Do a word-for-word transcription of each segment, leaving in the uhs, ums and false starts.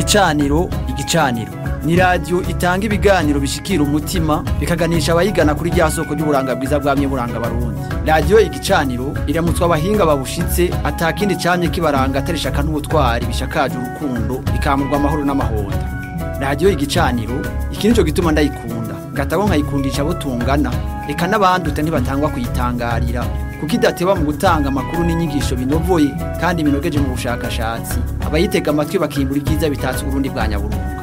Igicaniro, igicaniro ni radio itanga ibiganiro bishikira umutima bikaganisha abayigana kuri rya soko ry'uburanga bwiza bwamye buranga barundi. Radio igicaniro iramutswa abahinga babushitse atakindi camye kibaranga atarishaka n'ubutwari bishakaje urukundo bikamurwa amahoro n'amahonda. Radio igicaniro iki nico gituma ndayikunda gatabo nkayikundisha abo tungana reka n'abandi ntibatangwa kuyitangarira kuko idateba mu gutanga amakuru n'inyigisho binovoye kandi binogeje mu bushakashatsi abayitega amatwi bakimbura ibyiza bitatse Burundi bwa Nyaburunga.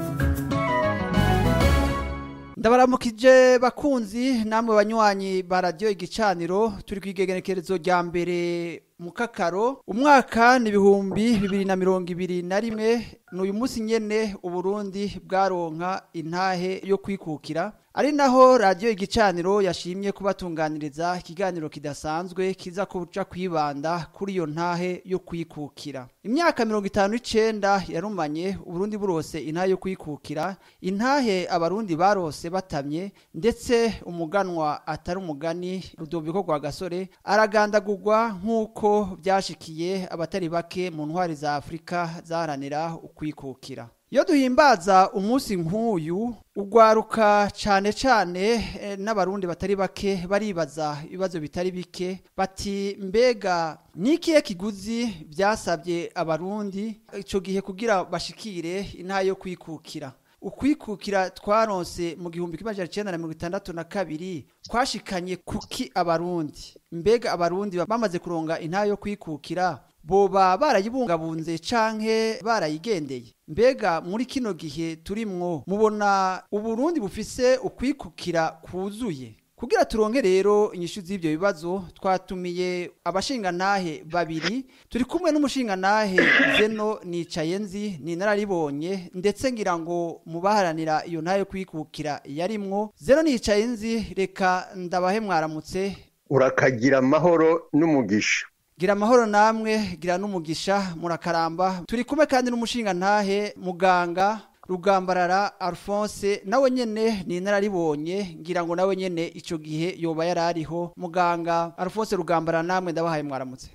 Ndabaramukije bakunzi namwe banywanyi ba radio igicaniro turi kwigegenekerezo rya mbere mu kakaro umwaka ni ibihumbi bibiri na mirongo ibiri na rimwe n'uyu munsi nyene Uburundi bwaronka intahe yo kwikukira ari naho radio igicaniro yashimye kubatunganiriza ikiganiro kidasanzwe kiza kuca kwibanda kuri iyo ntahe yo kwikukira. Imyaka mirongo itanu n'icenda yarumanye Uburundi burose intahe yo kwikukira, intahe abarundi barose batamye ndetse umuganwa atari umugani Rudoviko Rwagasore aragandagurwa nkuko byashikiye abatari bake mu ntwari za Afrika zaharanira ukwikukira. Iyo duhimbaza umunsi nk'uyu ugwaruka cane cane e, n'abarundi batari bake baribaza ibibazo bitari bike bati mbega nikiye kiguzi byasabye abarundi ico gihe kugira bashikire intahe yo kwikukira. Ukwikukira twaronse mu gihumbi kimwe amajana icenda na mirongo itandatu na kabiri kwashikanye kuki abarundi mbega abarundi bamaze kuronga intahe yo kwikukira boba barayibungabunze canke barayigendeye mbega muri kino gihe turimwo mubona Uburundi bufise ukwikukira kuzuye kugira turonke rero inyishu z'ivyo bibazo twatumiye abashinga nahe babiri turi kumwe n'umushinga nahe Zeno Nicayenzi ni nararibonye ndetse ngira ngo mubaharanira iyo ntahe kwikukira yarimwo. Zeno Nicayenzi reka ndabahe mwaramutse. Urakagira amahoro n'umugisha. Gira amahoro namwe gira n'umugisha murakaramba. Turi kumwe kandi n'umushinga ntahe muganga Rugambarara Alphonse nawe nyene ni nararibonye ngira ngo nawe nyene ico gihe yoba yarariho. Muganga Alphonse Rugambarara namwe ndabahaye mwaramutse.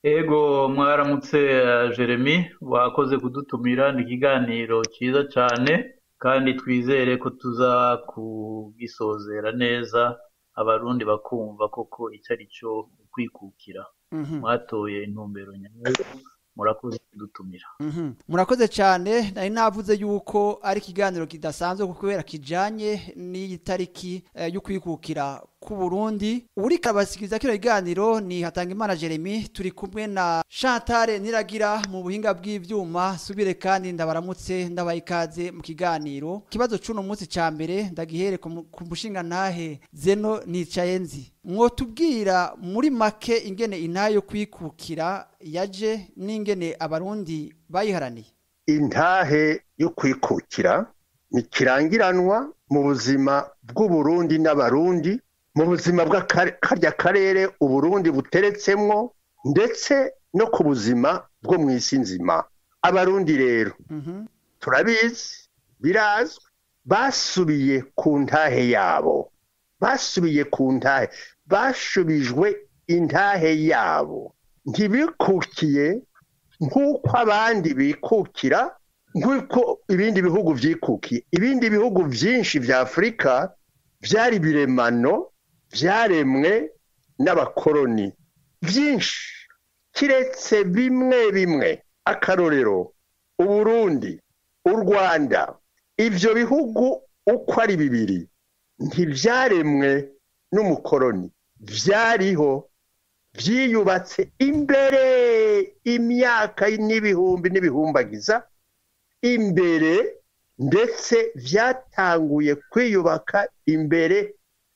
Ego mwaramutse uh, Jeremy wakoze kudutumira ni kiganiro cyiza cyane kandi twizere ko tuza kugisozera neza abarundi bakumva koko icari cyo kwikukira. Mm-hmm. Mwatoye intumbero nyayo murakoze kudutumira. Mhm. Murakoze cyane nari navuze yuko ari kiganiro kidasanzwe kubera kijanye n'iyi tariki uh, yo kwikukira ku Burundi. Uri kabasikiza kino kiganiro ni Hatangimana Jeremy turi kumwe na Chantal Niragira mu buhinga bw'ivyuma. Subire kandi ndabaramutse ndabayikaze mu kiganiro. Kibazo cuno munsi ca mbere ndagihere ku mushinga ntahe Zeno Nicayenzi. Mwotubwira muri make ingene intahe yo kwikukira yaje n'ingene abarundi bayiharaniye. Intahe yo kwikukira ni kirangiranwa mu buzima bw'Uburundi n'abarundi mu buzima bw'akarya karere Uburundi buteretsemwo ndetse no ku buzima bwo mw'isi nzima. Abarundi rero mm-hmm. turabizi birazwi basubiye ku ntahe yabo basubiye ku ntahe bashubijwe intahe yabo ntibikukiye nk'uko abandi bikukira nk'uko ibindi bihugu vyikukiye. Ibindi bihugu vyinshi vya Afrika vyari biremano vyaremwe n'abakoroni vyinshi kiretse bimwe bimwe. Akarorero Uburundi, u Rwanda, ivyo bihugu uko ari bibiri ntivyaremwe n'umukoroni, vyariho vyiyubatse imbere imyaka n'ibihumbi n'ibihumbagiza imbere ndetse vyatanguye kwiyubaka imbere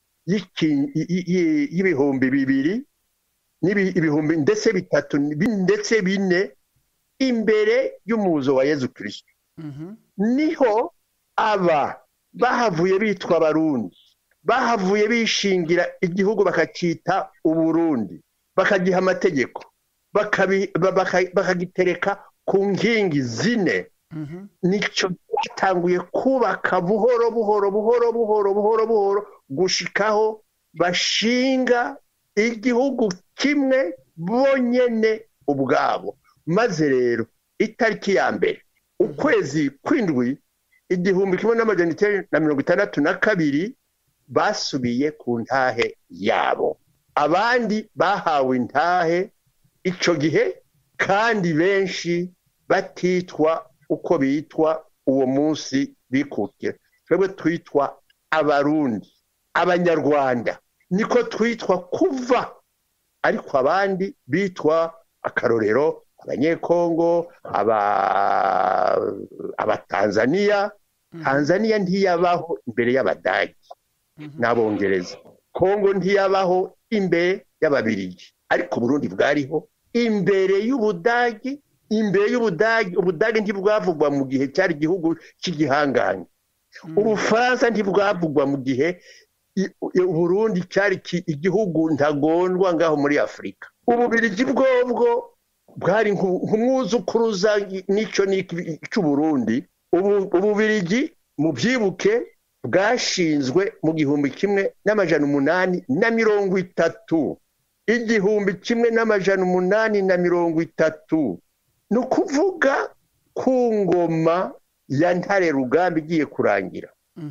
y'ibihumbi bibiri n'ibihumbi ndetse bitatu ndetse bine imbere y'umuzo wa Yezu Kristo. Mm-hmm. Niho aba bahavuye bitwa Barundi bahavuye bishingira igihugu bakacita Uburundi bakagiha amategeko bakagitereka ku nkingi zine. Mm-hmm. Nico batanguye kubaka buhoro buhoro buhoro buhoro buhoro buhoro gushikaho bashinga igihugu kimwe bonyene ubwabo. Maze rero itariki ya mbere ukwezi kw'indwi igihumbi kimwe n'amajana icyenda na mirongo itandatu na kabiri basubiye ku ntahe yabo. Abandi bahawe intahe ico gihe kandi benshi batitwa uko bitwa uwo munsi bikukira. Twebwe twitwa abarundi, abanyarwanda niko twitwa kuva, ariko abandi bitwa akarorero abanyekongo, aba abatanzania. Tanzania ntiyabaho imbere y'abadagi n'abongereza. Kongo ntiyabaho imbere y'ababirigi, ariko Burundi bwariho imbere y'ubudagi. Imbere y'ubudagi, ubudagi ntibwavugwa mu gihe cyari igihugu cy'igihangange. Ubufaransa ntibwavugwa mu gihe Burundi cyari igihugu ntagondwa ngaho muri Afrika. Ububirigi bwobwo bwari nk'umwuzukuruza nico cy'Uburundi. Ububirigi mu byibuke bwashinzwe mu gihumbi kimwe n'amajana umunani na mirongo itatu. Igihumbi kimwe n'amajana umunani na mirongo itatu. Ni ukuvuga ku ngoma ya Ntare Rugamba igiye kurangira.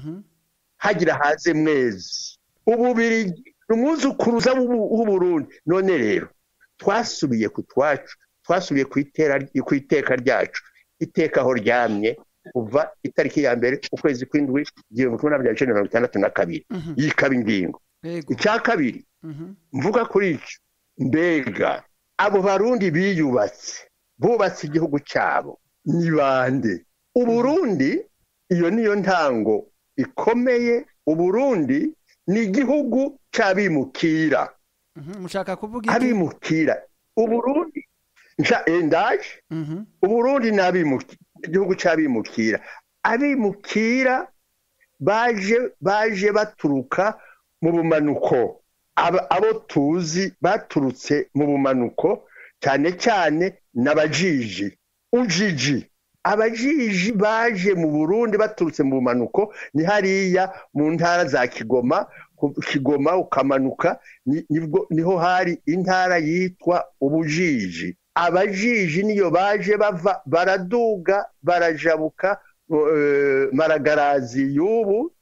Hagira haze Mwezi. Ububirigi n'umwuzukuruza w'Uburundi. None rero twasubiye ku twacu, twasubiye ku iteka ryacu. Iteka aho ryamye kuva itariki ya mbere ukwezi kw'indwi igihumbi kimwe n'amajana icyenda na mirongo itandatu na kabiri. Yikaba ingingo. Icya kabiri mvuga kuri ico, mbega abo barundi biyubatse bubatse igihugu cyabo ni bande? Uburundi, iyo niyo ntango ikomeye. Uburundi ni igihugu cy'abimukira. Mushaka kuvuga abimukira. Uburundi nca endaje. Uburundi n'abimukira, igihugu cy'abimukira. Abimukira baje baje baturuka mu bumanuko. Abo tuzi baturutse mu bumanuko cyane cyane n'abajiji. Ujiji, abajiji baje mu Burundi baturutse mu bumanuko ni hariya mu ntara za Kigoma. Kigoma ukamanuka nibwo niho hari intara yitwa Ubujiji. Abajiji niyo baje bava baraduga barajabuka uh, Maragarazi y'ubu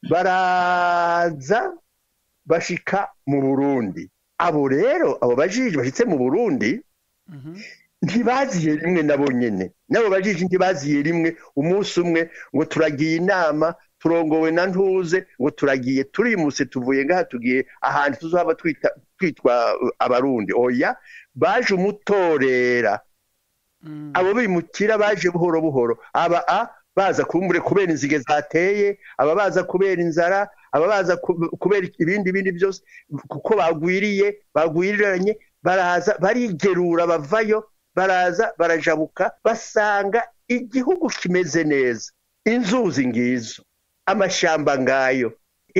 baraza bashika mu Burundi. Abo rero abo bajiji bashitse mu Burundi ntibaziye rimwe nabo nyene. Nabo bajiji ntibaziye rimwe umunsi umwe ngo turagiye inama turongowe na Ntuze ngo turagiye turimuse tuvuye ngaha tugiye ahantu tuzohaba twita twitwa abarundi. Oya, baje umutorera. Abo bimukira baje buhoro buhoro. Aba a baza kumbure kubera inzige zateye, aba baza kubera inzara, aba baza kubera ibindi bindi byose kuko bagwiriye bagwiriranye. Baraza barigerura bavayo, baraza barajabuka basanga igihugu kimeze neza. Inzuzi ngizo, amashamba ngayo,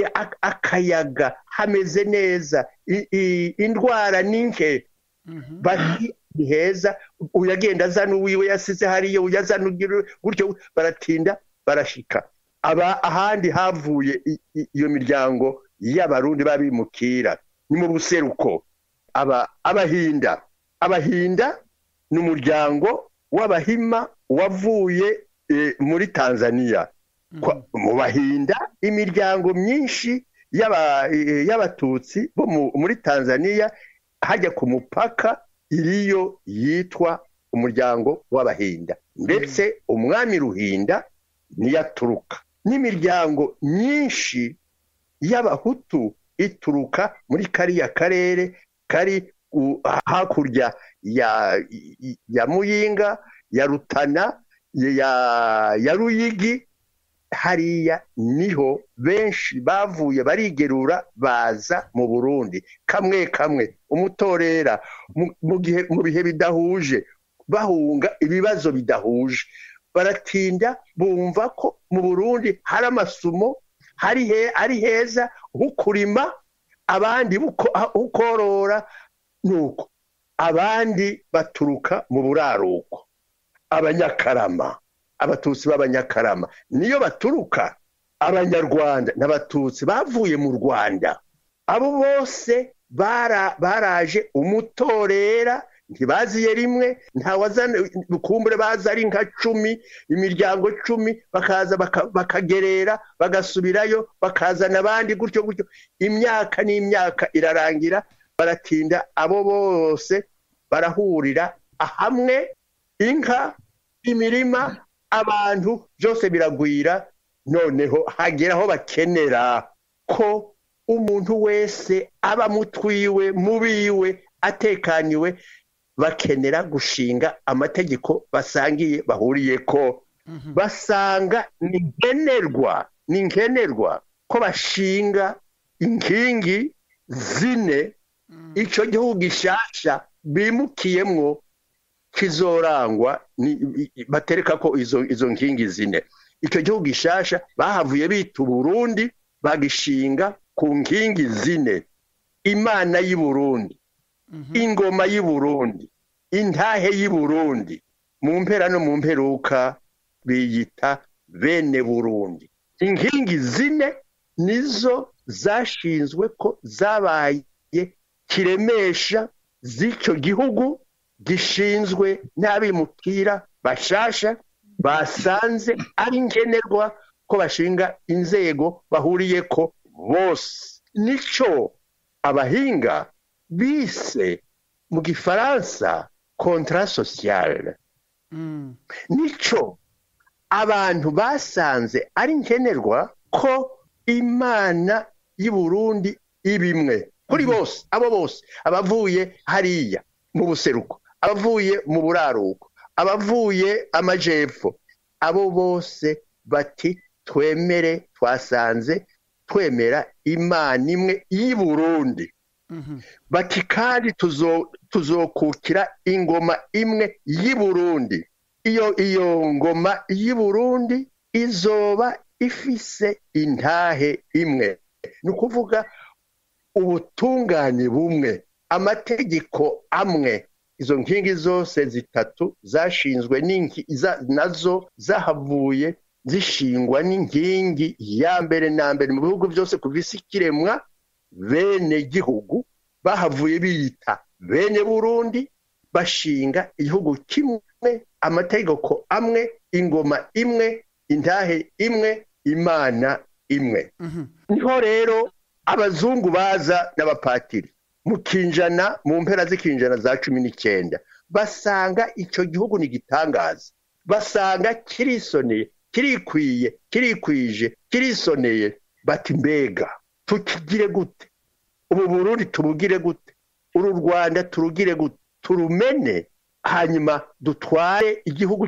akayaga hameze neza, indwara ninke. Bari heza, uyagenda azana uwiwe yasize hariyo, uyazana ugira gutyo, baratinda barashika. Aba ahandi havuye iyo miryango y'abarundi babimukira ni mu buseruko. Aba abahinda abahinda n'umuryango w'abahima wavuye e, muri Tanzania. Kwa, mu bahinda imiryango myinshi y'aba y'abatutsi bo muri Tanzania hajya ku mupaka iriyo yitwa umuryango w'abahinda. Ndetse umwami Ruhinda niyaturuka. N'imiryango myinshi y'abahutu ituruka muri kariya karere kari uh, hakurya ya ya Muyinga, ya Rutana, ya ya Ruyigi. Hariya niho benshi bavuye barigerura baza mu Burundi kamwe kamwe umutorera mu gihe mu bihe bidahuje, bahunga ibibazo bidahuje. Baratinda bumva ko mu Burundi hari amasumo, hari he ari heza ukurima, abandi ukorora. Nuko abandi baturuka mu buraruko, abanyakarama, abatutsi b'abanyakarama niyo baturuka. Abanyarwanda n'abatutsi bavuye mu Rwanda, abo bose bara baraje umutorera ntibaziye rimwe ntawazana kumbure baza ari nka cumi imiryango cumi bakaza bakagerera bagasubirayo bakazana abandi gutyo gutyo imyaka n'imyaka irarangira baratinda abo bose barahurira hamwe inka imirima abantu byose biragwira noneho hageraho bakenera ko umuntu wese aba mutwiwe mubiwe atekaniwe bakenera gushinga amategeko basangiye bahuriye ko basanga ni nkenerwa ni nkenerwa ko bashinga inkingi zine icyo gihugu gishasha bimukiyemwo kizorangwa batereka ko izo izo nkingi zine icyo gihugu gishasha bahavuye bita Burundi bagishinga ku nkingi zine imana y'u Burundi ingoma y'u Burundi intahe y'u Burundi mu mpera no mu mperuka biyita bene Burundi inkingi zine nizo zashinzwe ko zabaye kiremesha z'icyo gihugu gishinzwe n'abimukira bashasha basanze ari nkenerwa ko bashinga inzego bahuriye ko bose nico abahinga bise mu gifaransa contrat social mm. nico abantu basanze ari nkenerwa ko imana y'u Burundi ibimwe kuri mm-hmm. bose abo bose abavuye hariya mu buseruko abavuye mu buraruko abavuye amajepfo abo bose bati twemere twasanze twemera imana imwe y'u Burundi mm-hmm. bati kandi tuzo tuzokukira ingoma imwe y'u Burundi iyo iyo ngoma y'u Burundi izoba ifise intahe imwe nukuvuga ubutungane bumwe amategeko amwe izo nkingi zose zitatu zashinzwe n'inki nazo zahavuye zishingwa n'inkingi ya mbere na mbere mu bihugu byose kuvisa ikiremwa bene gihugu bahavuye biyita bene Burundi bashinga igihugu kimwe amategeko amwe ingoma imwe intahe imwe imana imwe mm-hmm. niho rero abazungu baza n'abapatiri mu kinjana mu mpera z'ikinjana za cumi n'icyenda basanga icyo gihugu ni gitangaza basanga kirisoneye kirikwiye kirikwije kirisoneye bati mbega tukigire gute ubu Burundi tubugire gute uru Rwanda turugire gute turumene hanyuma dutware igihugu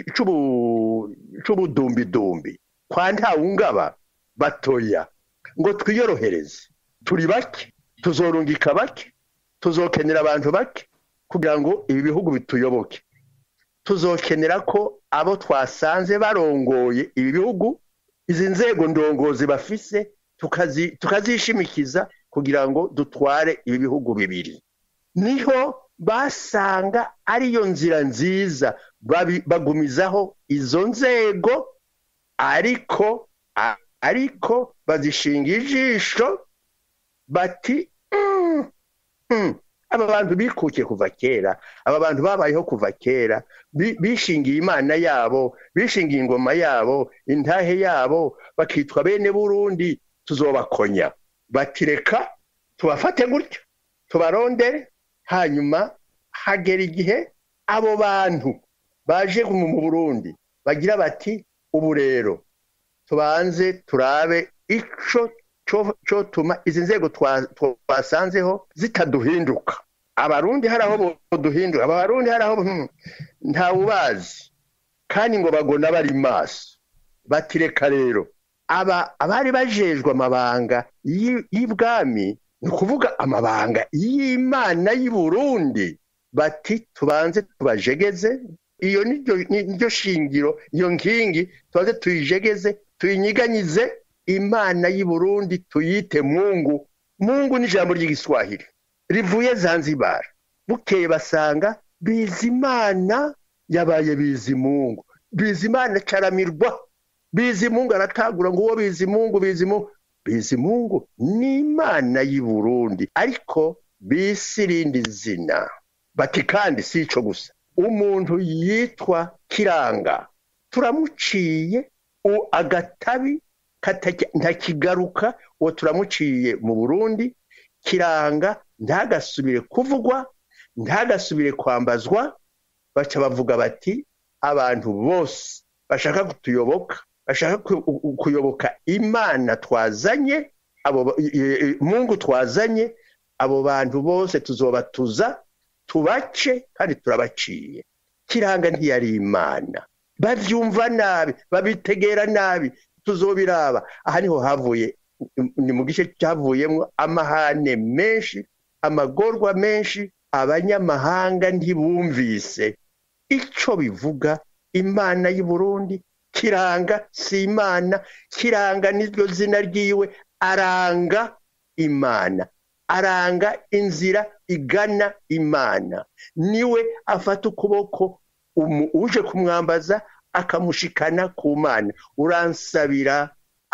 c'ubudumbidumbi kwa ntawungaba batoya ngo twiyorohereze turi bake tuzorungika bake tuzokenera abantu bake kugira ngo ibi bihugu bituyoboke tuzokenera ko abo twasanze barongoye ibi bihugu izi nzego ndongozi bafise tukazi tukazishimikiza kugira ngo dutware ibi bihugu bibiri niho basanga ariyo nzira nziza bagumizaho izo nzego ariko ariko bazishinga ijisho bati mm, mm. aba bantu bikukiye kuva kera aba bantu babayeho kuva kera bishingiye imana yabo bishingiye ingoma yabo intahe yabo bakitwa bene Burundi tuzobakonya batireka tubafate gutyo tubarondere hanyuma hagera igihe abo bantu baje mu Burundi bagira bati ubu rero tubanze turabe ico cyo tuma izi nzego twasanzeho zitaduhinduka abarundi haraho duhinduka abarundi haraho nta ubazi kandi ngo bagona bari maso batireka rero aba abari bajejwe amabanga y'ibwami ni kuvuga amabanga y'Imana y'u Burundi bati tubanze tubajegeze iyo niryo shingiro iyo nkingi tubanze tuyijegeze tuyinyiganyize Imana y'u Burundi tuyite Mungu Mungu ni ijambo ry'igiswahili rivuye Zanzibar bukeye basanga Bizimana yabaye Bizimungu Bizimana caramirwa Bizimungu aratagura ngo uwo Bizimungu Bizimungu Bizimungu ni Imana y'u Burundi ariko bisirindi zina bati kandi si ico gusa umuntu yitwa Kiranga turamuciye agatabi ntakigaruka uwo turamuciye mu Burundi. Kiranga ntagasubire kuvugwa ntagasubire kwambazwa. Baca bavuga bati abantu bose bashaka kutuyoboka bashaka kuyoboka Imana twazanye abo Mungu twazanye abo bantu bose tuzobatuza tubace kandi turabaciye. Kiranga ntiyari Imana, bavyumva nabi babitegera nabi, tuzobiraba. Aha niho havuye ni mu gice cyavuyemo amahane menshi amagorwa menshi. Abanyamahanga ntibumvise ico bivuga Imana y'u Burundi. Kiranga si Imana, Kiranga niryo zina ryiwe, aranga Imana, aranga inzira igana Imana. Niwe afata ukuboko uje kumwambaza akamushikana ku Mana. Uransabira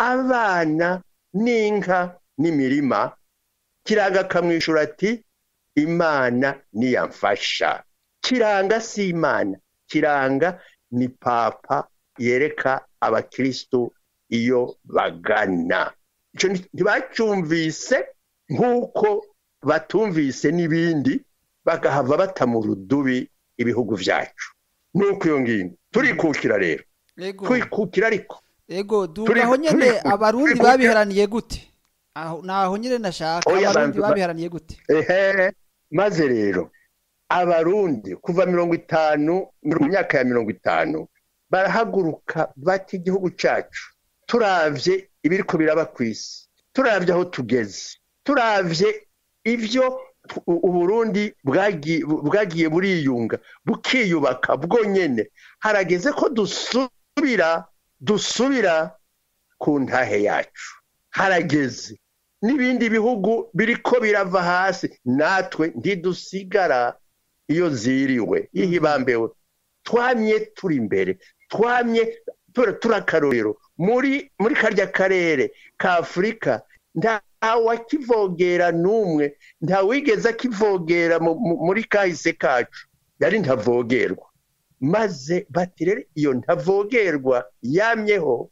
abana n'inka n'imirima. Kiranga akamwishura ati Imana niyamfasha. Kiranga si Imana, Kiranga ni papa yereka abakristo iyo bagana. Ico ntibacumvise nkuko batumvise n'ibindi bagahava batamurudubi ibihugu vyacu. Nuko iyo ngingo turikukira rero, twikukira ariko ego dugaho nyene abarundi babiharaniye gute? Aho naho nyene nashaka abarundi babiharaniye gute? Ehe, maze rero abarundi kuva mirongo itanu mu myaka ya mirongo itanu barahaguruka bati igihugu cyacu turavye ibiriko biraba kwisi, turavye aho tugeze, turavye ivyo Uburundi bwagiye bwagiye buriyunga bukiyubaka bwonyene, harageze ko dusubira dusubira ku ntahe yacu. Harageze n'ibindi bihugu biriko birava hasi, natwe ntidusigara iyo ziriwe ihibambewe. Twamye turi imbere, twamye turakarorero muri muri karya karere ka Afrika. Nta wakivogera numwe, nta wigeze akivogera muri kahise kacu, yari ntavogerwa. Maze batirere iyo ntavogerwa yamyeho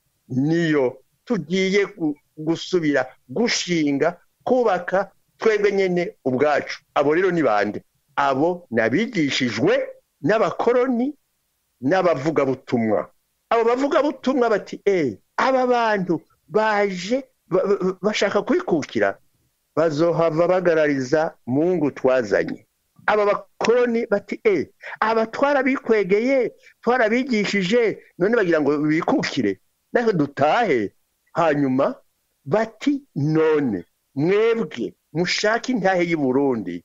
niyo tugiye gusubira gushinga kubaka twebwe nyene ubwacu. Abo rero ni bande? Abo nabigishijwe n'abakoroni n'abavuga butumwa. Abo bavuga butumwa bati eh aba bantu baje bashaka kwikukira, bazohava bagarariza Mungu twazanye. Aba bakoroni bati eh aba twarabikwegeye twarabigishije none bagira ngo bikukire naho dutahe. Hanyuma bati none mwebwe mushaka intahe y'u Burundi,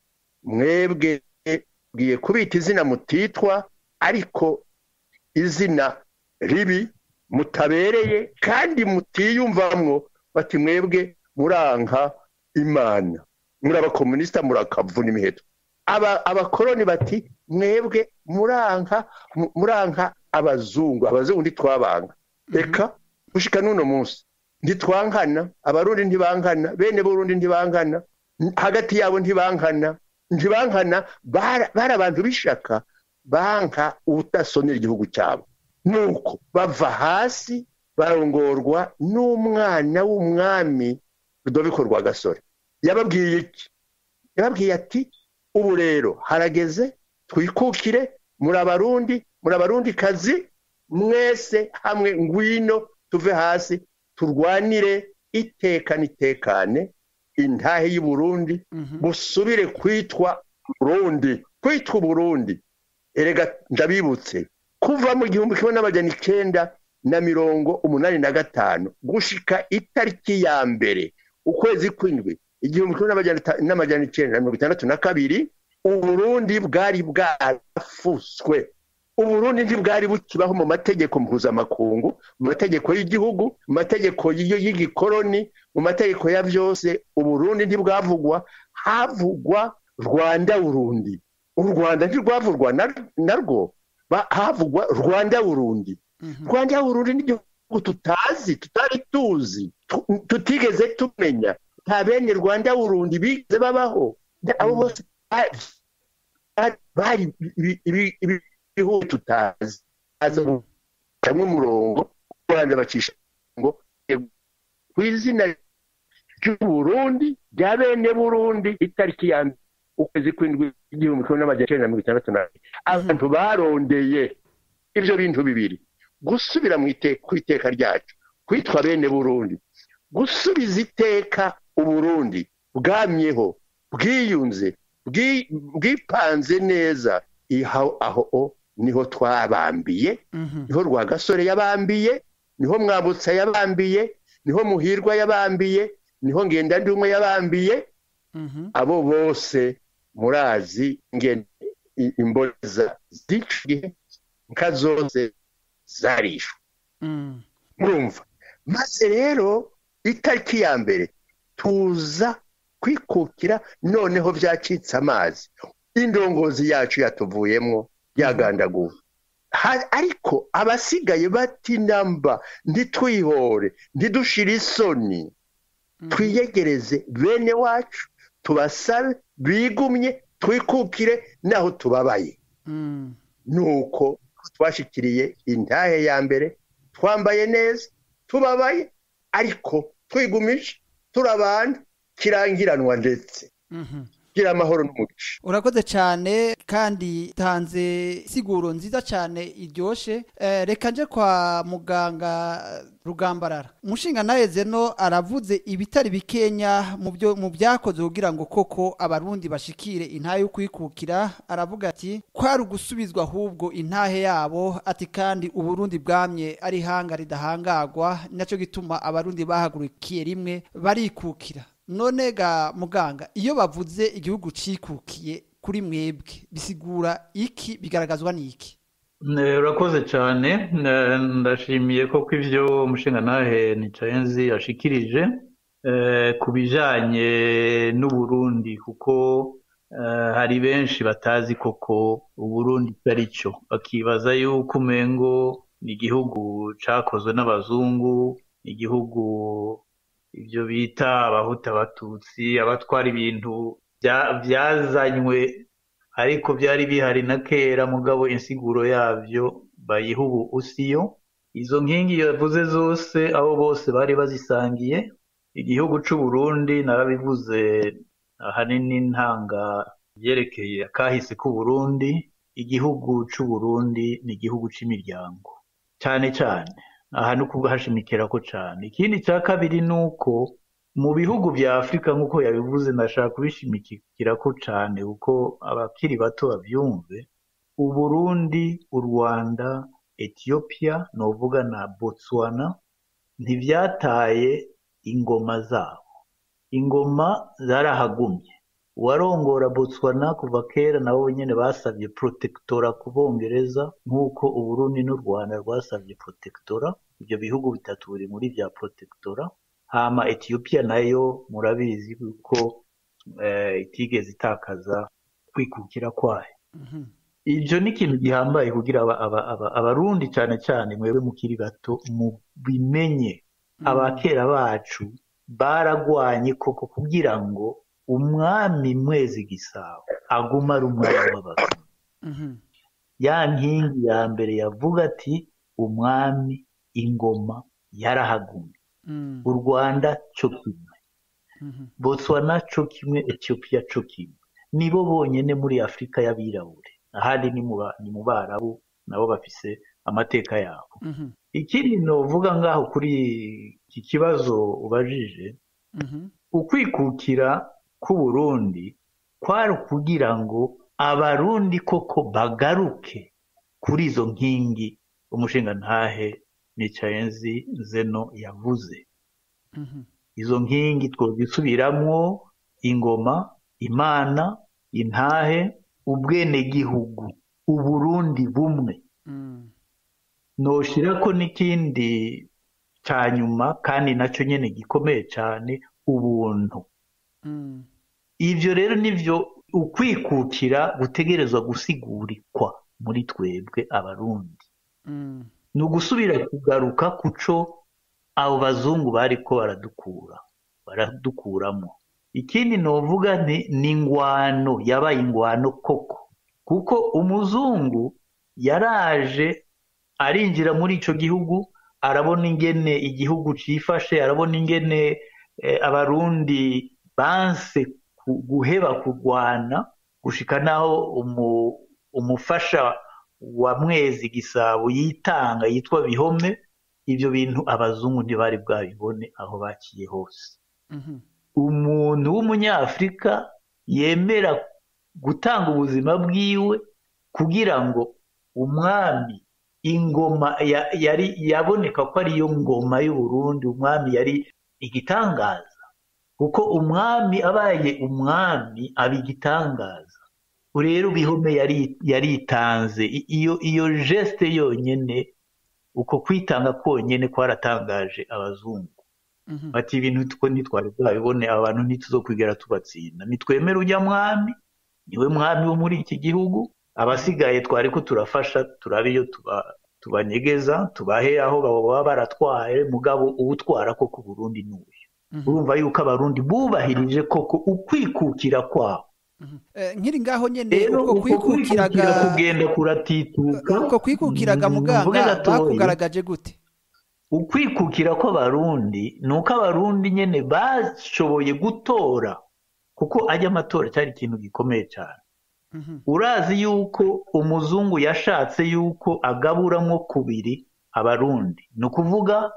mwebwe bwiye kubita izina mutitwa, ariko izina ribi mutabereye kandi mutiyumvamwo. Bati mwebwe muranka Imana, muri abakomunista murakavuna imiheto. Aba abakoroni bati mwebwe muranka muranka abazungu, abazungu ntitwabanga. Reka gushika nuno munsi ntitwankana, abarundi ntibankana, bene Burundi ntibankana, hagati yabo ntibankana, ntibankana. Bara abantu bishaka banka utasonera igihugu cyabo. Nuko bava hasi barongorwa n'umwana w'umwami Rudoviko Rwagasore. Yababwiye iki? Yababwiye ati ubu rero harageze twikukire, muri abarundi muri abarundi kazi mwese hamwe, ngwino tuve hasi turwanire itekane itekane intahe y'u Burundi busubire kwitwa Burundi, kwitwa Burundi. Erega ndabibutse kuva mu gihumbi kimwe n'amajana icenda na mirongo umunani na gatanu gushika itariki ya mbere ukwezi kw'indwi igihumbi kimwe n'amajana icenda na mirongo itandatu na kabiri, Uburundi bwari bwarafuswe. Uburundi ntibwari bukibaho mu mategeko mpuzamakungu, mu mategeko y'igihugu, mu mategeko y'igikoroni, mu mategeko ya vyose. Uburundi ntibwavugwa, havugwa Rwanda Burundi. U Rwanda ntirwavugwa narwo, havugwa Rwanda Burundi. Rwanda Burundi ni igihugu tutazi, tutari tuzi, tutigeze tumenya. Nta bene Rwanda Burundi bigeze babaho. Abo bose bari ibihugu tutazi aza hamwe umurongo rwanda bacisha ngo ku izina ry'Uburundi rya bene Burundi itariki ya ukwezi kw'indwi igihumbi kimwe n'amajana icenda na mirongo itandatu na abantu barondeye ivyo bintu bibiri gusubira mu iteka ryacu kwitwa bene Burundi gusubiza iteka Uburundi bwamyeho bwiyunze bwipanze neza aho aho niho twabambiye niho Rwagasore yabambiye niho Mwambutsa yabambiye niho Muhirwa yabambiye niho Ngendandumwe yabambiye abo bose murazi ngende imboza ziciye nka zose zarishwe murumva maze rero itariki ya mbere tuza kwikukira noneho byacitse amazi indongozi yacu yatuvuyemo yagandaguwe ariko abasigaye bati namba ntitwihore ntidushire isoni twiyegereze bene wacu tubasabe bigumye twikukire naho tubabaye nuko twashikiriye intahe ya mbere twambaye neza tubabaye ariko twigumije turabana kirangiranwa ndetse gira amahoro n'umugisha. Urakoze cyane kandi tanze siguro nziza cyane iryoshe. Eh, reka nje kwa muganga Rugambarara. Umushinga nawe Zeno aravuze ibitari bikenya mu byo mu byakoze kugira ngo koko abarundi bashikire intahe yo kwikukira. Aravuga ati kwari gusubizwa ahubwo intahe yabo ati kandi Uburundi bwamye ari hanga ridahangagwa naco gituma abarundi bahagurukiye rimwe barikukira. None ga muganga iyo bavuze igihugu cikukiye kuri mwebwe bisigura iki bigaragazwa niki? Urakoze cyane ndashimiye ko kw'ivyo umushinga nahe Nicayenzi ashikirije kubijanye n'u Burundi kuko hari benshi batazi koko Uburundi ari cyo bakibaza yuko umengo ni igihugu cakozwe n'abazungu igihugu ibyo bita abahuta abatutsi abatwara ibintu byazanywe ariko byari bihari na kera mugabo insiguro yavyo bayihubu usiyo izo nkingi yavuze zose abo bose bari bazisangiye igihugu c'u Burundi narabivuze ahanini ntanga yerekeye akahise ku Burundi igihugu c'u Burundi ni igihugu c'imiryango cyane cyane aha no kubwahashimikira ko cyane ikindi cya kabiri nuko mu bihugu bya Afrika nkuko yabivuze ndashaka kubishimikira ko cyane uko abakiri bato bavyumve u Burundi u Rwanda Ethiopia novuga na Botswana ntivyataye ingoma zabo ingoma zarahagumye warongora Botswana kuva kera nabo nyene basavye protectora ku Bongereza nkuko u Burundi n'u Rwanda rwasavye protectora ibyo bihugu bitatu biri muri bya protectora hama Ethiopia nayo murabizi ko eh, itigeze itakaza kwikukira kwayo mm-hmm. Ibyo ni ikintu gihambaye kugira abarundi cyane cyane mwebwe mukiri bato mu bimenye mm-hmm. Abakera bacu baragwanye koko kugira ngo umwami Mwezi Gisabo aguma ari umwami w'abarundi mm-hmm. Ya nkingi ya mbere yavuga ati umwami ingoma yarahagumye mm. U Rwanda cyo kimwe mm-hmm. Botswana cyo kimwe Ethiopia cyo kimwe nibo bonyene muri Afrika y'abirabure ahandi ni mu ni mu Barabu nabo bafise amateka yabo mm-hmm. Ikindi novuga ngaho kuri iki kibazo ubajije mm-hmm. Ukwikukira ku Burundi kwari kugira ngo abarundi koko bagaruke kuri izo nkingi umushinga ntahe Nicayenzi Zeno yavuze mm-hmm. Izo nkingi twobisubiramwo ingoma imana intahe ubwene gihugu Uburundi bumwe mm. Noshirako n'ikindi cyanyuma kandi naco nyene gikomeye cyane ubuntu mm. Ivyo rero nivyo ukwikukira gutegerezwa gusigurikwa muri twebwe abarundi mm. Nugusubira kugaruka kuco abo bazungu bariko baradukura baradukuramo ikindi novuga ni ingwano yabaye ingwano koko kuko umuzungu yaraje arinjira muri ico gihugu, arabona ingene igihugu cifashe, arabona ingene eh, abarundi banse guheba kurwana gushika naho umu, umufasha wa Mwezi Gisabo yitanga yitwa Bihome. Ivyo bintu abazungu ntibari bwabibone aho bakiye hose. Mm-hmm. Umuntu w'umunyafrika yemera gutanga ubuzima bwiwe kugira ngo umwami ingoma ya, yari yaboneka ko ari yo ngoma y'u Burundi, umwami yari igitangaza, kuko umwami abaye umwami abigitangaza. Rero Bihome yari yaritanze iyo iyo geste yonyene, uko kwitanga konyene kwaratangaje abazungu. Mm-hmm. Bati ibintu tuko nitwari bwabibone, abantu ntituzokwigera tubatsinda, nitwemera ujya mwami, niwe mwami wo muri iki gihugu, abasigaye twari ko turafasha turabe iyo tuba tubanyegeza tubahe aho baba baratwaye, mugabo ubutwara ko ku Burundi n'uyu. Mm-hmm. Urumva yuko abarundi bubahirije koko ukwikukira kwabo. Mm-hmm. Eh, nkiri ngaho nyene uko kwikukiraga kugenda kuratituka, uko kwikukiraga muganga bakugaragaje gute? Ukwikukira kw'abarundi nuko abarundi nyene bashoboye gutora, kuko ajya amatora cyari ikintu gikomeye cyane. Mm-hmm. Urazi yuko umuzungu yashatse yuko agaburamwo kubiri abarundi, ni ukuvuga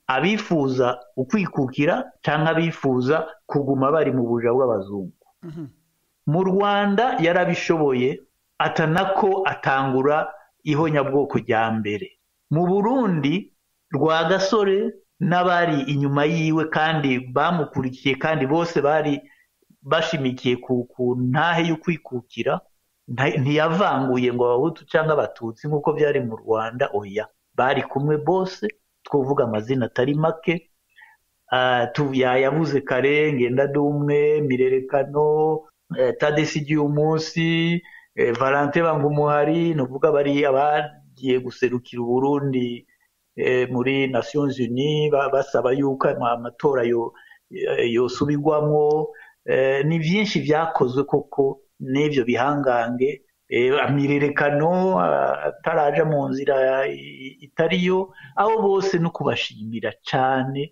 abifuza ukwikukira canke abifuza kuguma bari mu buja bw'abazungu. Mm-hmm. Mu Rwanda yarabishoboye, atanako atangura ihonyabwoko rya mbere. Mu Burundi Rwagasore n'abari inyuma yiwe kandi bamukurikiye kandi bose bari bashimikiye ku, ku ntahe y'ukwikukira, ntiyavanguye ngo abahutu cyangwa abatutsi nk'uko byari mu Rwanda. Oya, bari kumwe bose, twovuga amazina atari make. Uh, yayavuze kare, Ngendandumwe, Mirerekano, uh, Tadesigi umunsi, uh, Valentin Bangumuhari, nuvuga bari abagiye guserukira Burundi uh, muri Nations Unies basaba yuko amatora yo yosubirwamwo. Uh, ni byinshi byakozwe koko n'ivyo bihangange. Uh, Mirerekano ataraja uh, mu nzira itariyo, abo bose no kubashimira cyane.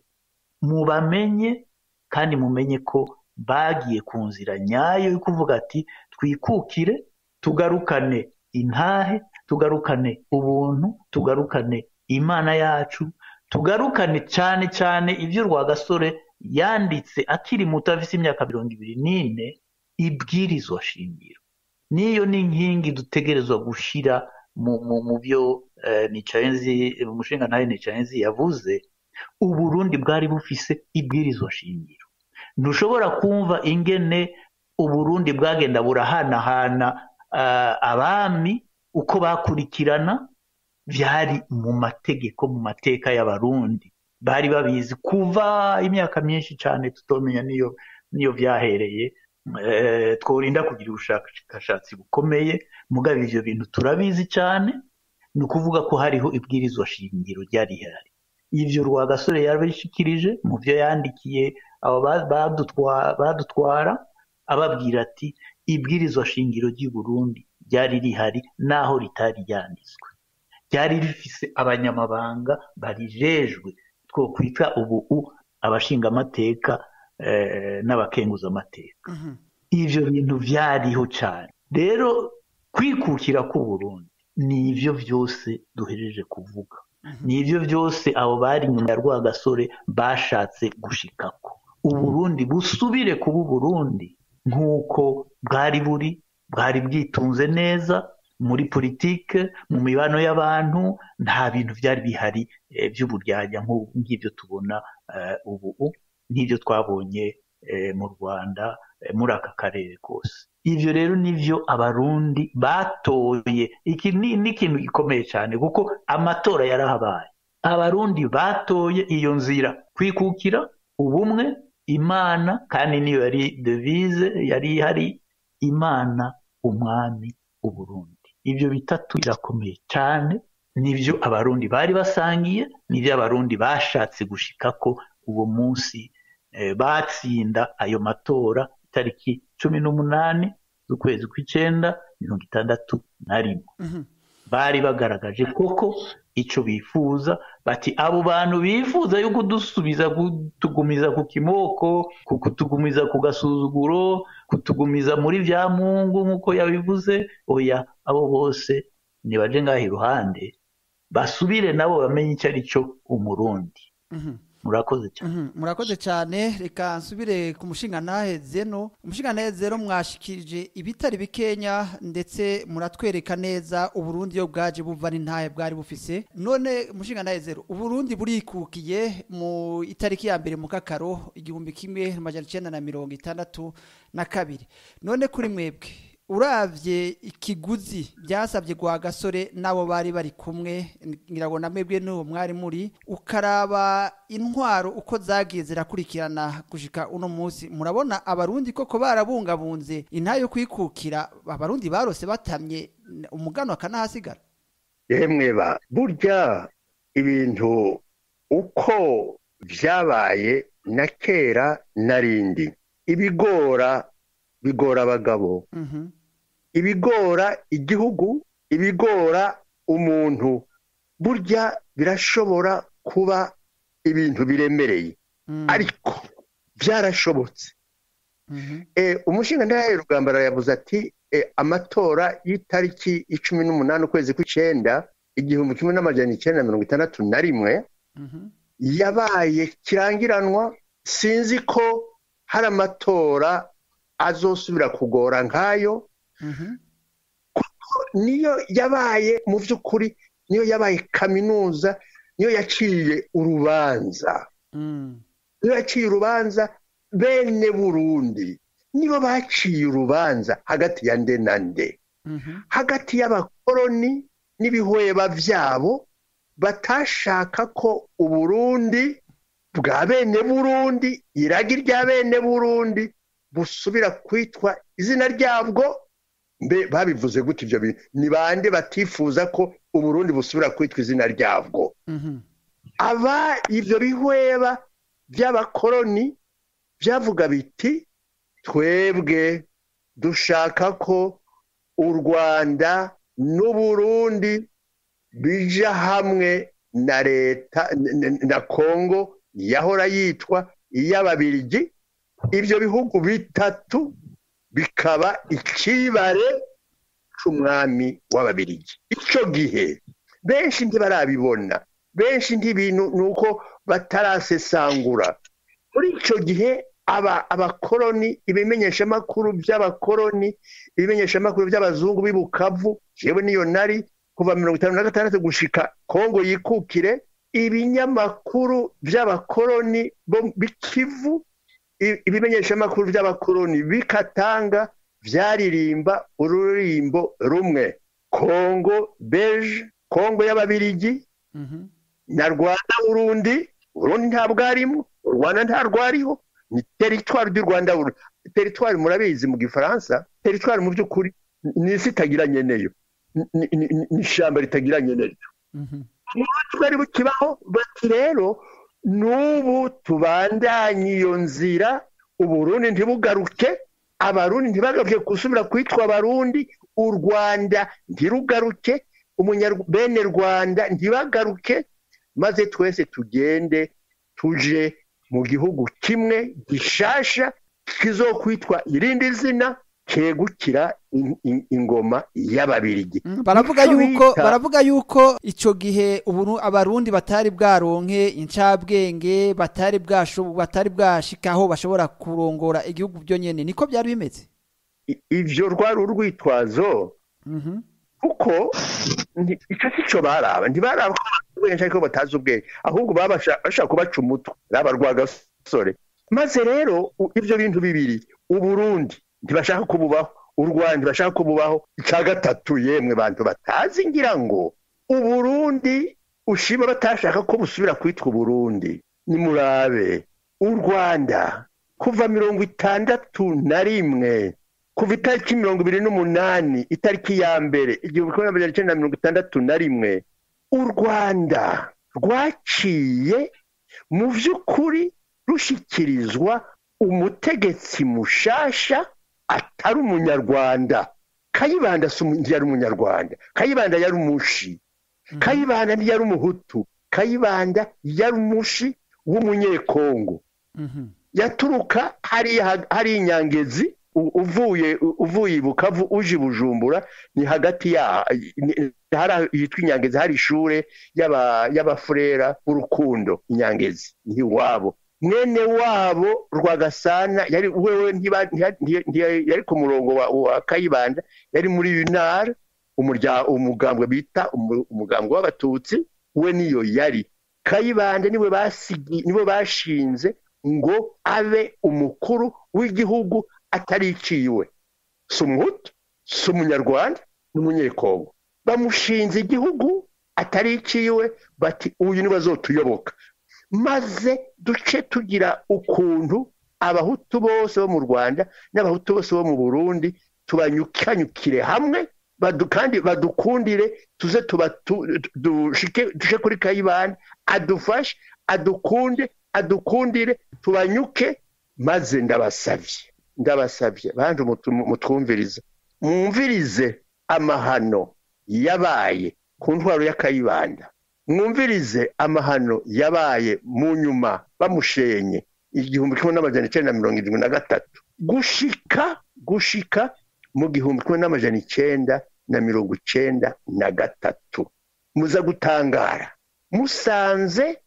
Mubamenye kandi mumenye ko bagiye ku nzira nyayo yo kuvuga ati twikukire, tugarukane intahe, tugarukane ubuntu, tugarukane Imana yacu, tugarukane cyane cyane ivyo Rwagasore yanditse akiri muto afise imyaka mirongo ibiri n'ine, ibwirizwa shingiro. Niyo ni inkingi dutegerezwa gushira mu mu, mu byo uh, Nicayenzi umushinga nawe Nicayenzi yavuze. Uburundi bwari bufise ibwirizwa shingiro. Ntushobora kumva ingene Uburundi bwagenda burahanahana uh, abami uko bakurikirana, byari mu mategeko, mu mateka y'abarundi. Bari babizi kuva imyaka myinshi cyane, tutomenya niyo niyo byahereye. Uh, tworinda kugira ubushakashatsi bukomeye, mugabe ivyo bintu turabizi cyane. Ni ukuvuga ko hariho ibwirizwa shingiro ryari hari. Ivyo Rwagasore yabishikirije mu byo yandikiye abo badutwara badutwara, ababwira ati ibwirizwa shingiro ry'u Burundi ryari rihari naho ritari ryanditswe, ryari rifise abanyamabanga barijejwe, two kwita ubu abashinga amateka eh, n'abakenguza amateka. Mm-hmm. Ivyo bintu vyariho cyane. Rero kwikukira ku Burundi ni ivyo vyose duhejeje kuvuga. Nivyo byose abo bari nyuma ya Rwagasore bashatse gushikako. Uburundi busubire kuba Burundi nk'uko bwari buri, bwari bwitunze neza muri politike, mu mibano y'abantu. Nta bintu byari bihari e, by'uburyarya nk'ibyo tubona e, ubu n'ibyo twabonye e, mu Rwanda e, muri aka karere kose. Ivyo rero nivyo abarundi batoye. Iki ni ikintu gikomeye cyane kuko amatora yarahabaye. Abarundi batoye iyo nzira, kwikukira, ubumwe, Imana, kandi niyo yari devise yari hari, Imana, umwami, Uburundi. Ivyo bitatu birakomeye cyane, nivyo abarundi bari basangiye, nivyo abarundi bashatse gushikako uwo munsi eh, batsinda ayo matora tariki cumi n'umunani z'ukwezi kw'icenda mirongo itandatu na rimwe bari bagaragaje koko icyo bifuza, bati abo bantu bifuza yo kudusubiza kutugumiza ku kimoko, kutugumiza ku gasuzuguro, kutugumiza muri bya mungu nk'uko yabivuze, oya abo bose nibaje ngaho iruhande basubire nabo bamenye icyo ari cyo umurundi. murakoze cyane murakoze cyane. Reka nsubire ku mushinga ntahe Zeno. Umushinga ntahe Zeno mwashikirije ibitari bikenya ndetse muratwereka neza uburundi yo bwaje buva n'intahe bwari bufise. None umushinga ntahe Zeno, uburundi burikukiye mu itariki ya mbere mu kakaro igihumbi kimwe amajana icenda na mirongo itandatu na kabiri. None kuri mwebwe uravye ikiguzi byasabye gwa gasore nabo bari bari kumwe, ngira ngo namwebwe n'uwo mwari muri, ukaraba intwaro uko zagiye zirakurikirana gushika uno munsi, murabona abarundi koko barabungabunze intayo yo kwikukira, abarundi barose batamye umugano akanahasigara. Yemwe ba burya ibintu uko vyabaye na kera narindi, ibigora bigora abagabo, mm-hmm. ibigora igihugu, ibigora umuntu, burya birashobora kuba ibintu biremereye, mm. ariko byarashobotse. mm-hmm. e, umushinga ntahe Rugambara yavuze ati e, amatora y'itariki icumi n'umunani ukwezi kw'icenda igihumbi kimwe n'amajana icenda na mirongo itandatu na rimwe mm-hmm. yabaye kirangiranwa. Sinzi ko hari amatora azosubira kugora nkayo, mm-hmm. kuko niyo yabaye mu by'ukuri, niyo yabaye kaminuza, niyo yaciye urubanza, mm. niyo yaciye urubanza bene Burundi, nibo baciye urubanza hagati ya nde na nde, mm-hmm. hagati y'abakoroni n'ibihweba vyabo batashaka ko Uburundi bwa bene Burundi, iragi rya bene Burundi busubira kwitwa izina ryabwo. Mbe babivuze gute ivyo bintu? Ni bande batifuza ko Uburundi busubira kwitwa izina ryabwo? mm-hmm. aba ivyo bihweba by'abakoroni byavuga biti twebwe dushaka ko u Rwanda n'Uburundi bija hamwe na leta na Kongo yahora yitwa iy'Ababirigi. Ibyo bihugu bitatu bikaba ikibare c'umwami w'Ababirigi. Ico gihe benshi ntibarabibona, benshi ntibintu nuko batarasesangura. Muri ico gihe aba abakoroni, ibimenyesha makuru by'abakoroni, ibimenyesha makuru by'abazungu bibukavu, jewe niyo nari kuva mirongo itanu na gatandatu gushika Kongo yikukire, ibinyamakuru by'abakoroni bo bikivu, ibimenyesha makuru by'abakoroni bikatanga vyaririmba ururimbo rumwe, Kongo Belge, Kongo y'Ababirigi, mm-hmm. na Rwanda Burundi. Burundi ntabwo arimo, Rwanda ntarwariho, ni territoire du Rwanda. Territoire murabizi mu Gifaransa, territoire mu by'ukuri ni isi itagiranye neyo, ni shamba ritagiranye neyo. mm-hmm. twari bukibaho bati rero n'ubu tubandanye iyo nzira, Uburundi ntibugaruke, Abarundi ntibagaruke gusubira kwitwa Abarundi, u Rwanda ntirugaruke, umunyabene Rwanda ntibagaruke, maze twese tugende tuje mu gihugu kimwe gishasha kizokwitwa irindi zina kegukira in, in, ingoma y'Ababirigi. mm, baravuga yuko baravuga yuko ico gihe ubunu Abarundi batari bwaronke incabwenge, batari bwasho batari bwashikaho bashobora kurongora igihugu byo nyene. Niko byari bimeze? Ivyo rwari urwitwazo, mhm, kuko ico kico baraba ntibaraba ko batazi ubwenge, ahubwo babashaka kubaca umutwe raba rwagasore. Maze rero ivyo bintu bibiri, Uburundi ntibashaka kububaho, u Rwanda ntibashaka kububaho. Ica gatatu, yemwe bantu batazi, ngira ngo Uburundi ushima batashaka ko busubira kwitwa Uburundi, ni murabe u Rwanda kuva mirongo itandatu na rimwe, kuva itariki mirongo ibiri n'umunani itariki ya mbere igihumbi kimwe n'amajana icenda na mirongo itandatu na rimwe, u Rwanda rwaciye mu vy'ukuri rushikirizwa umutegetsi mushasha atari umunyarwanda, Kayibanda yari umunyarwanda, Kayibanda yari umushi, Kayibanda ntiyari umuhutu, Kayibanda yari umushi w'umunyekongo. Yaturuka hari hari inyangezi uvuye uvuye ibukavu uje Bujumbura, ni hagati ya hari yitwa inyangezi, hari ishure y'aba y'abafurera urukundo inyangezi ni wabo. Mwene wabo Rwagasana yari wewe yari ku murongo wa Kayibanda, yari muri Unare umurya umugambwe bita umugambwe w'abatutsi, we niyo yari. Kayibanda niwe basigi niwe bashinze ngo abe umukuru w'igihugu atariciwe. Sumuhutu, sumunyarwanda n'umunyekongo. Bamushinze igihugu atariciwe, bati uyu ni bazotuyoboka. Maze duce tugira ukuntu abahutu bose bo mu Rwanda n'abahutu bose bo mu Burundi tubanyukanyukire hamwe, kandi badukundire, tuze tuba dushike dushe kuri Kayibanda, adufashe, adukunde, adukundire, tubanyuke. Maze ndabasavye ndabasavye bandi mutwumviriza, mwumvirize amahano yabaye ku ntwaro ya Kayibanda, mwumvirize amahano yabaye mu nyuma bamushenye igihumbi kimwe n'amajana icenda na mirongo irindwi na gatatu gushika gushika mu gihumbi kimwe n'amajana icenda na mirongo icenda na gatatu. Muza gutangara musanze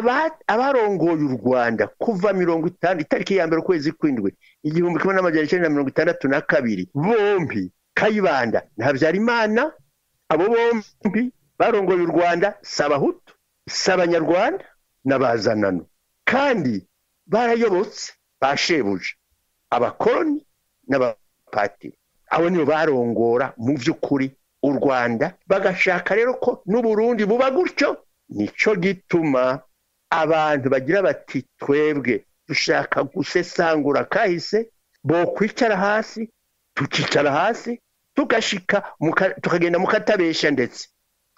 abarongoye u Rwanda kuva mirongo itanu itariki ya mbere ukwezi kw'indwi igihumbi kimwe n'amajana icenda na mirongo itandatu na kabiri, bombi Kayibanda na Habyarimana, abo bombi barongoye u Rwanda s'abahutu s'abanyarwanda n'abazanano, kandi barayobotse bashebuje abakoloni n'abapatiri. Abo nibo barongora mu vy'ukuri u Rwanda, bagashaka rero ko n'Uburundi buba gutyo. Nico gituma abantu bagira bati twebwe dushaka gusesangura kahise, bo kwicara hasi, tukicara hasi, tugashika tukagenda mukatabesha, ndetse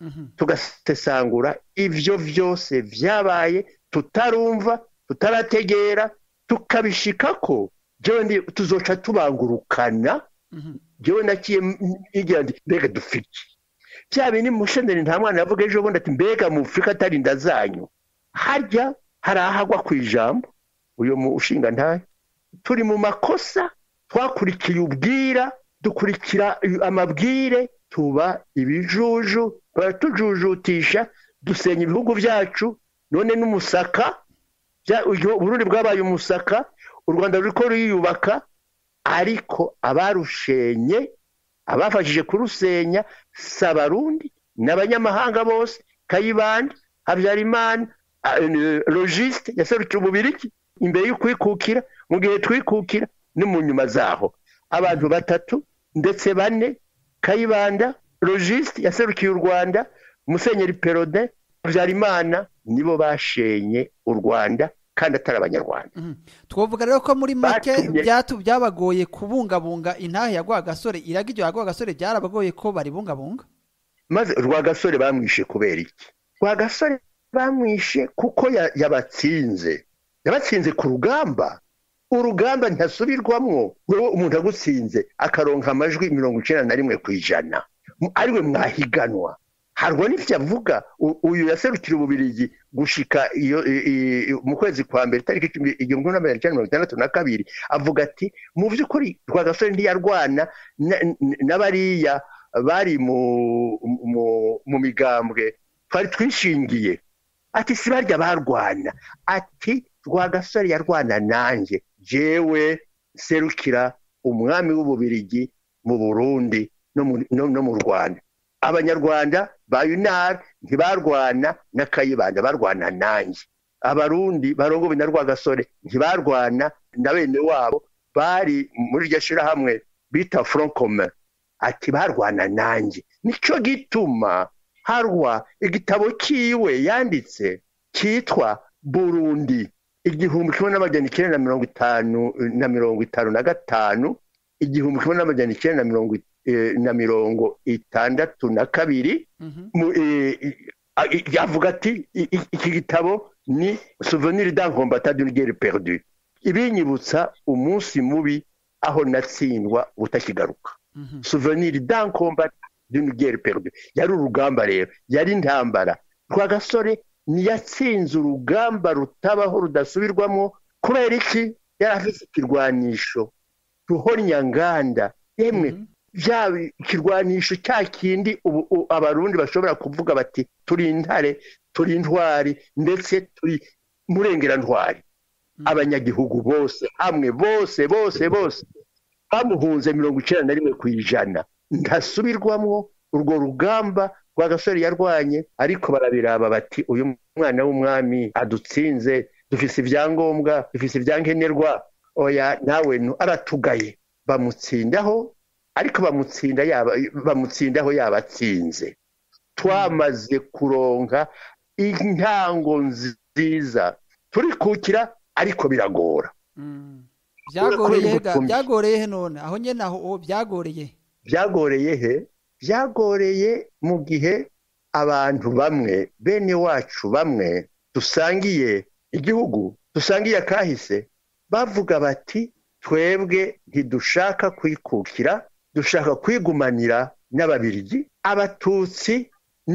tugasesangura ivyo vyose vyabaye tutarumva tutarategera, tukabishikako. Jewe ndi tuzoca tubangurukana. Jewe nakiye igira ndi mbega dufiki byabe ni musheneri, nta mwana yavuga ejo bundi ati mbega mu Afrika atari ndazanyu harya harahagwa kwijambo. Uyo mu ushinga ntaye turi mu makosa, twakurikiye ubwira, dukurikira amabwire, tuba ibijuju, baratujujutisha, dusenya ibihugu byacu. None n'umusaka Burundi bwabaye umusaka, u Rwanda ruriko ruyubaka, ariko abarushenye abafashije kurusenya s'abarundi n'abanyamahanga bose. Kayibanda, Habyarimana, Logiste yaserukira Ububirigi imbere y'ukwikukira, mu gihe twikukira no mu nyuma zaho abantu batatu ndetse bane. Kayibanda, Logiste yaserukiye u Rwanda, Musenyeri Perode, Habyarimana nibo bashenye u Rwanda kandi atari abanyarwanda. Twovuga rero ko muri make byatu byabagoye kubungabunga intahe ya Rwagasore, iragijyo ya Rwagasore byarabagoye ko bari bungabunga. Maze Rwagasore bamwishe kubera iki? Rwagasore bamwishe kuko yabatsinze, yabatsinze ku rugamba. Urugamba ntasubirwamwo. Wewe umuntu agutsinze akaronka amajwi mirongo icenda na rimwe kw'ijana, ariwe mwahiganwa. Harwa n'ivyo avuga. Uyu yaserukira Ububirigi gushika iyo mu kwezi kwa mbere tariki igihumbi kimwe n'amajana icenda na mirongo itandatu na kabiri, avuga ati mu vy'ukuri Rwagasore ntiyarwana n'abariya bari mu mu migambwe twari twishingiye. Ati si barya barwana, ati Rwagasore yarwana nanje, jewe serukira umwami w'Ububirigi mu Burundi no mu Rwanda. Abanyarwanda ba Unare ntibarwana na Kayibanda, barwana nanje. Abarundi barongowe na Rwagasore ntibarwana na bene wabo bari muri iryo shirahamwe bita Front Commun, ati barwana nanje. Nico gituma harwa igitabo kiwe yanditse kitwa Burundi igihumbi kimwe n'amajana icenda na mirongo itanu na mirongo itanu na gatanu, igihumbi kimwe n'amajana icenda na mirongo na mirongo itandatu na kabiri. Yavuga ati iki gitabo ni Souvenir d'un combattant d'une guerre perdue, ibinyibutsa umunsi mubi aho natsindwa utakigaruka. souvenir d'un combat d'une guerre perdue. Yari urugamba rero, yari intambara. Rwagasore niyatsinze urugamba rutabaho rudasubirwamo kubera iki? Yari afite ikirwanisho ruhonyanganda. Yemwe bya ikirwanisho cya kindi ubu abarundi bashobora kuvuga bati turi intare, turi intwari, ndetse turi murengera ntwari. Abanyagihugu bose hamwe bose bose bose bamuhunze mirongo icyenda na rimwe ku ijana. Ntasubirwamo urwo rugamba Rwagasore yarwanye, ariko barabiraba bati uyu mwana w'umwami adutsinze, dufise ibyangombwa, dufise ibyankenerwa, oya nawe aratugaye. Bamutsindaho, ariko bamutsinda yaba bamutsindaho yabatsinze. Twamaze kuronka intango nziza, turikukira ariko biragora. Byagoreye byagoreye none aho nyene aho byagoreye byagoreye he byagoreye mu gihe abantu bamwe bene wacu bamwe dusangiye igihugu, dusangiye akahise, bavuga bati twebwe ntidushaka kwikukira, dushaka kwigumanira n'ababirigi, abatutsi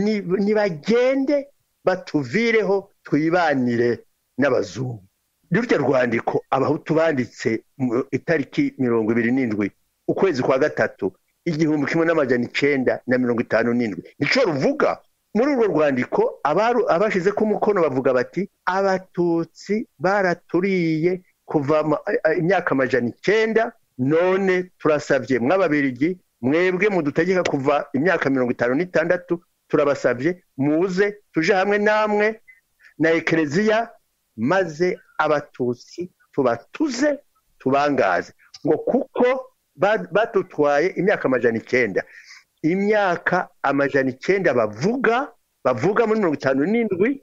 nibagende batuvireho twibanire n'abazungu. Rurya rwandiko abahutu banditse itariki mirongo ibiri n'indwi ukwezi kwa gatatu igihumbi kimwe n'amajana icenda na mirongo itanu n'indwi. Nico ruvuga muri urwo rwandiko abaru abashize ku mukono bavuga bati abatutsi baraturiye kuva imyaka amajana icenda, none turasavye mw'ababirigi mwebwe mudutegeka kuva imyaka mirongo itanu n'itandatu, turabasavye muze tuje hamwe namwe na ekereziya maze abatutsi tubatuze tubangaze, ngo kuko batutwaye imyaka amajana icenda. Imyaka amajana icenda bavuga bavuga muri mirongo itanu n'indwi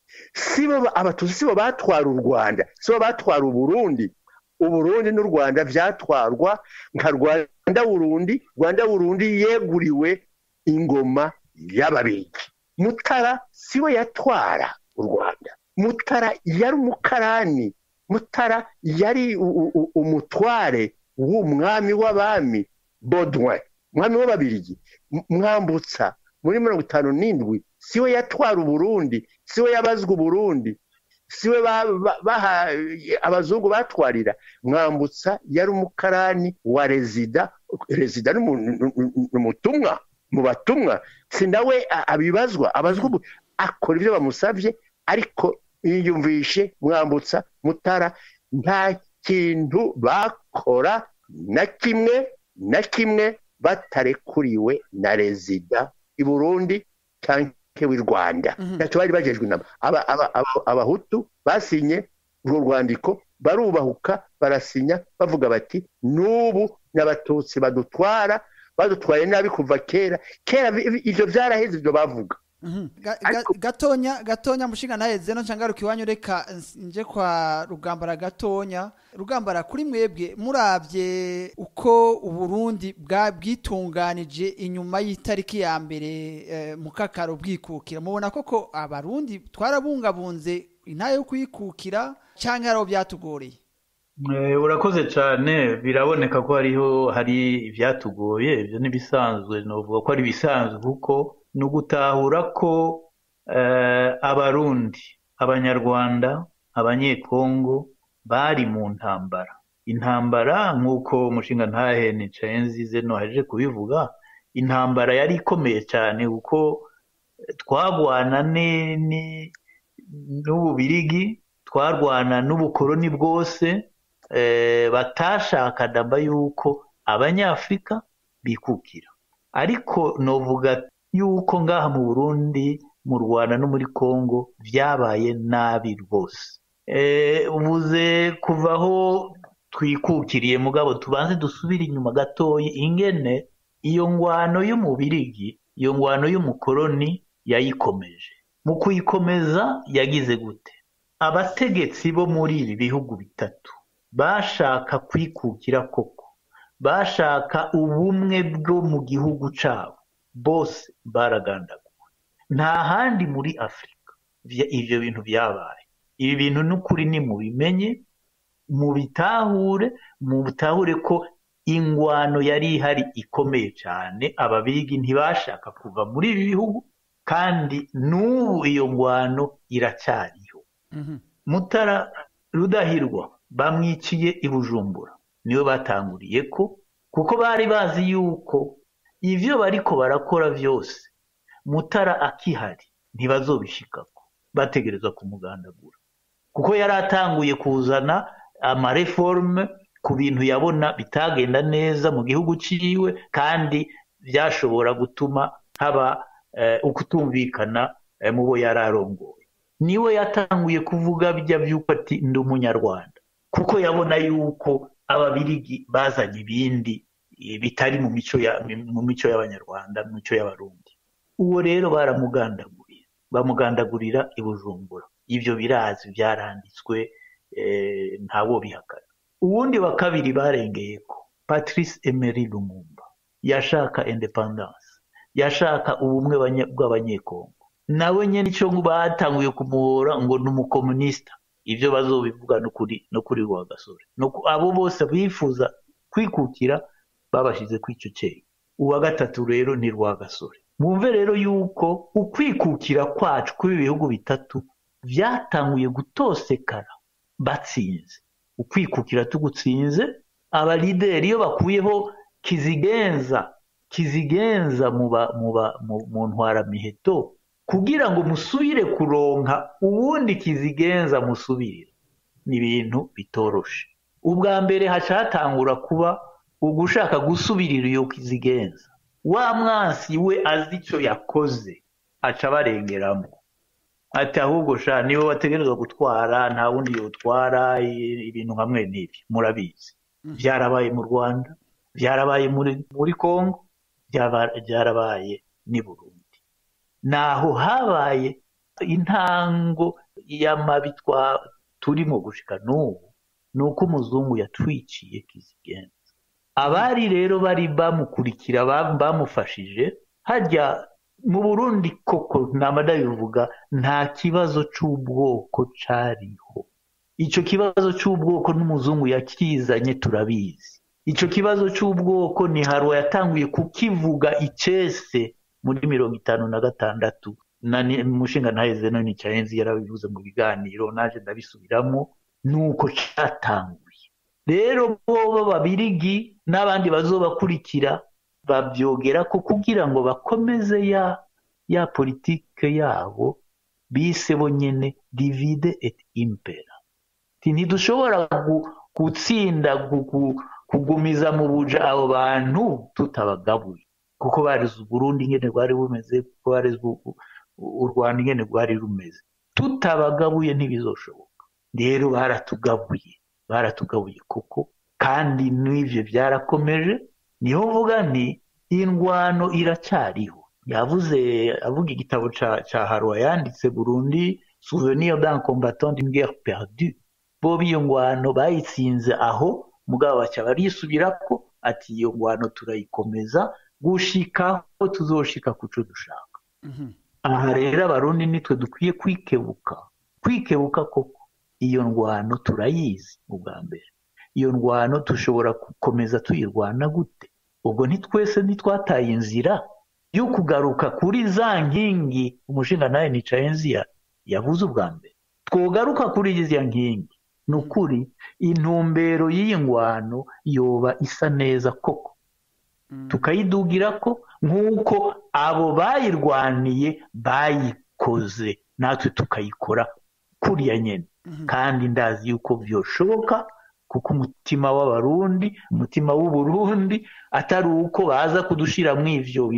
sibo abatutsi, sibo batwara u Rwanda, sibo batwara u Burundi. U Burundi n'u Rwanda vyatwarwa nka Rwanda Burundi. Rwanda Burundi yeguriwe ingoma y'ababirigi. Mutara siwe yatwara u Rwanda. Mutara yari umukarani, Mutara yari umutware w'umwami w'abami Baudouin, umwami w'ababirigi. Mwambutsa muri mirongo itanu n'indwi siwe yatwara u Burundi, siwe yabazwa u Burundi, siwe baha abazungu batwarira. Mwambutsa yari umukarani wa rezida, rezida n'umutumwa mu batumwa, sinawe abibazwa, abazwa akora ibyo bamusavye. Ariko yiyumvishe Mwambutsa Mutara nta kintu bakora na kimwe na kimwe batarekuriwe na rezida i Burundi canke w'i Rwanda. Naco bari bajejwe inama. Abahutu basinye urwo rwandiko barubahuka barasinya bavuga bati nubu n'abatutsi badutwara, badutwaye nabi kuva kera kera. Ivyo vyaraheze ivyo bavuga. Gatonya gatonya mushinga naheze no cangaruka iwanyu, reka nje kwa Rugambara gatonya. Rugambara, kuri mwebwe muravye uko Uburundi bwabwitunganije inyuma y'itariki ya mbere e, mu kakaro bwikukira, mubona koko abarundi twarabungabunze intaye yo kwikukira canke araho byatugoreye? Urakoze cyane. Biraboneka ko hariho hari ivyatugoye, ivyo nibisanzwe, novuga ko ari bisanzwe kuko no gutahura ko uh, abarundi, abanyarwanda, abanyekongo bari mu ntambara. Intambara nk'uko umushinga ntahe nicaye nzize no haje kubivuga, intambara yari ikomeye cyane kuko twagwana n'ububirigi, twarwana n'ubukoroni bwose, eh, batashaka damba yuko abanyafrika bikukira. Ariko novuga yuko ngaha mu Burundi, mu Rwanda no muri Kongo vyabaye nabi rwose. Eh, ubuze kuvaho twikukiriye, mugabo tubanze dusubira inyuma gatoyi ingene iyo ngwano y'umubirigi, iyo ngwano y'umukoroni yayikomeje. Mu kuyikomeza yagize gute? Abategetsi bo muri ibi bihugu bitatu bashaka kwikukira koko, bashaka ubumwe bwo mu gihugu cabo, bose baragandaguwe. Nta handi muri Afrika ivyo bintu vyabaye. Ibi bintu n'ukuri ni mubimenye, mu bitahure, mu bitahure ko ingwano yari ihari ikomeye cyane, ababirigi ntibashaka kuva muri ibi bihugu, kandi n'ubu iyo ngwano iracyariho. Mhm. Mutara Rudahigwa bamwiciye i Bujumbura, niwe batanguriye ko, kuko bari bazi yuko ivyo bariko barakora vyose Mutara akihari ntibazobishikako, bategerezwa kumugandagura, kuko yari atanguye kuzana amareforme ku bintu yabona bitagenda neza mu gihugu ciwe, kandi byashobora gutuma haba eh, ukutumvikana eh, mu bo yararongoye. Niwe yatanguye kuvuga bijya byuko ati ndi umunyarwanda, kuko yabona yuko ababirigi bazanye ibindi eh, bitari mu mico ya mu mico y'abanyarwanda, mu mico y'abarundi. Uwo rero baramugandaguriye, bamugandagurira i Bujumbura. Ivyo birazi byaranditswe, eh, ntawo bihakana. Uwundi wa kabiri barengeyeko, Patrice Emery Lumumba, yashaka independence, yashaka ubumwe bw'abanyekongo. Nawe nyene ico batanguye kumuhora ngo n'umukomunista, ivyo bazobivuga no kuri no kuri Rwagasore. No abo bose bifuza kwikukira babashize kwico cyeyo. Uwa gatatu rero ni Rwagasore. Mwumve rero yuko ukwikukira kwacu kuri bihugu bitatu vyatanguye gutosekara batsinze. Ukwikukira tugutsinze, aba leader iyo bakuyeho Kizigenza Kizigenza muba muba mu ntwara miheto, kugira ngo musubire kuronka uwundi Kizigenza musubire, ni ibintu bitoroshe. Ubwa mbere hacatangura kuba ugushaka gusubirira iyo Kizigenza, wa mwansi we azi ico yakoze aca barengeramo, ati ahubwo sha niwe wategerezwa gutwara, nta wundi yotwara ibintu hamwe n'ibi. Murabizi byarabaye mu Rwanda, byarabaye muri muri Kongo, byarabaye ni Burundi. Naho habaye intango y'amabitwa turimo gushika n'ubu, nuko umuzungu yatwiciye Kizigenza. Abari rero bari bamukurikira bamufashije hajya mu Burundi, koko namada bivuga nta kibazo c'ubwoko cariho. Ico kibazo c'ubwoko n'umuzungu yakizanye turabizi. Ico kibazo c'ubwoko ni Harwa yatanguye kukivuga icese muri mirongo itanu na gatandatu, na mushinga ntaheze no Nicayenzi yarabivuze mu biganiro, naje ndabisubiramo, nuko catanguye. Rero bo babirigi n'abandi bazobakurikira bavyogera ko kugira ngo bakomeze ya ya politike yabo bise bonyene divide et impera. Ntidushobora gutsinda kugumiza mu buja abo bantu tutabagabuye, kuko barize Burundi ingene rwari bumeze, kuko barize u Rwanda ingene rwari rumeze. Tutabagabuye ntibizoshoboka. Rero baratugabuye, baratugabuye kuko, kandi n'ivyo byarakomeje. Niho mvuga nti ingwano iracyariho. Yavuze avuga igitabo ca ca Harwa yanditse Burundi Souvenir d'un combattant d'une guerre perdue. Bo biyo ngwano bayitsinze aho, mugabo baca barisubirako ati iyo ngwano turayikomeza gushikaho tuzoshika kuco dushaka. Mhm. Aha rero abarundi nitwe dukwiye kwikebuka, kwikebuka koko iyo ngwano turayizi. Ubwa mbere iyo ndwano tushobora gukomeza tuyirwana gute? Ubwo ntitwese ntitwataye inzira yo kugaruka kuri za nkingi umushinga naye Nicayenzi yavuze ubwa mbere. Twogaruka kuri izi nkingi, nukuri intumbero y'ingwano yoba isa neza koko, tukayidugira ko nkuko abo bayirwaniye bayikoze, natwe tukayikora kuriya nyene. Kandi ndazi yuko vyoshoboka, kuko umutima w'abarundi, umutima w'Uburundi atari uko baza kudushira mw'ivyo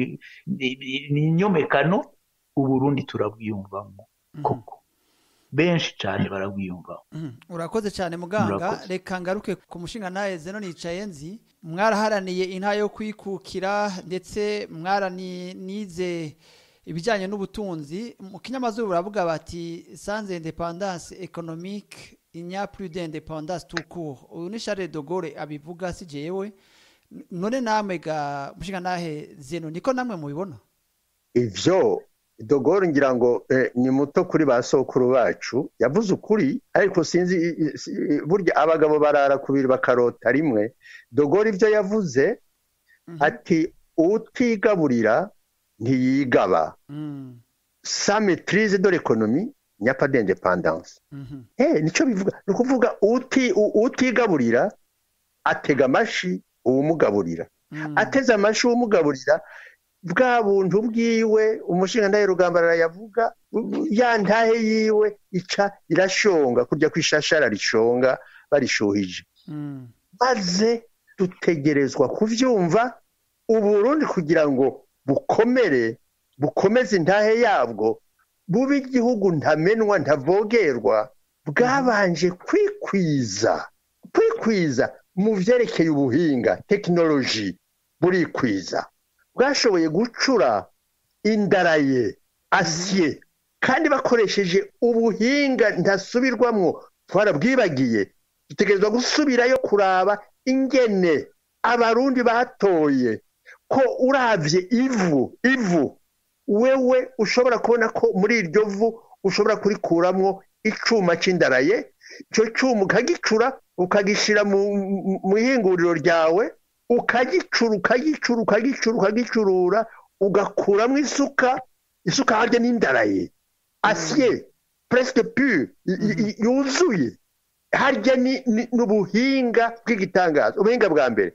inyomekano. Uburundi turabwiyumvamo koko, benshi cyane barabwiyumvamo. Urakoze cyane muganga. Reka ngaruke ku mushinga naye Zeno Nicayenzi. Mwaraharaniye inta yo kwikukira, ndetse mwaranize ibijyanye n'ubutunzi. Mu kinyamazuru baravuga bati sans indépendance économique il n'y a plus d'indépendance tout court. Uyu ni Charles de Gaulle abivuga, si jewe. None namwe ga mushinga nahe Zeno niko namwe mubibona? Ivyo De Gaulle ngira ngo eh, ni muto kuri ba sokuru bacu yavuze ukuri ariko sinzi burya abagabo barara kubiri bakarota rimwe. De Gaulle ibyo yavuze mm -hmm. ati utigaburira ntiyigaba mm. Sa maîtrise de l'économie il n'y a pas d'indépendance mm -hmm. eh nico bivuga no kuvuga uti utigaburira atega amashi uwumugaburira mm. ateza amashi uwumugaburira bwa buntu bwiwe umushinga ndaye Rugambara yavuga ya ntahe yiwe ica irashonga kurya kwishashara rishonga barishuhije mm. maze dutegerezwa kuvyumva Uburundi kugira ngo bukomere bukomeze intahe yabwo bubi igihugu ntamenwa ntavogerwa bwabanje kwikwiza kwikwiza mu vyerekeye ubuhinga technology buri kwiza bwashoboye gucura indaraye asiye kandi bakoresheje ubuhinga ntasubirwamwo twarabwibagiye dutegerezwa gusubirayo kuraba ingene abarundi batoye ko uravye ivu ivu wewe ushobora kubona ko muri iryo vu ushobora kurikuramwo icuma c'indaraye ico cuma ukagicura ukagishira mu ihinguriro ryawe ukagicura ukagicura ukagicura ukagicurura ugakuramwo isuka isuka harya n'indaraye acier presque pure yuzuye harya ni n'ubuhinga bw'igitangazo ubuhinga bwa mbere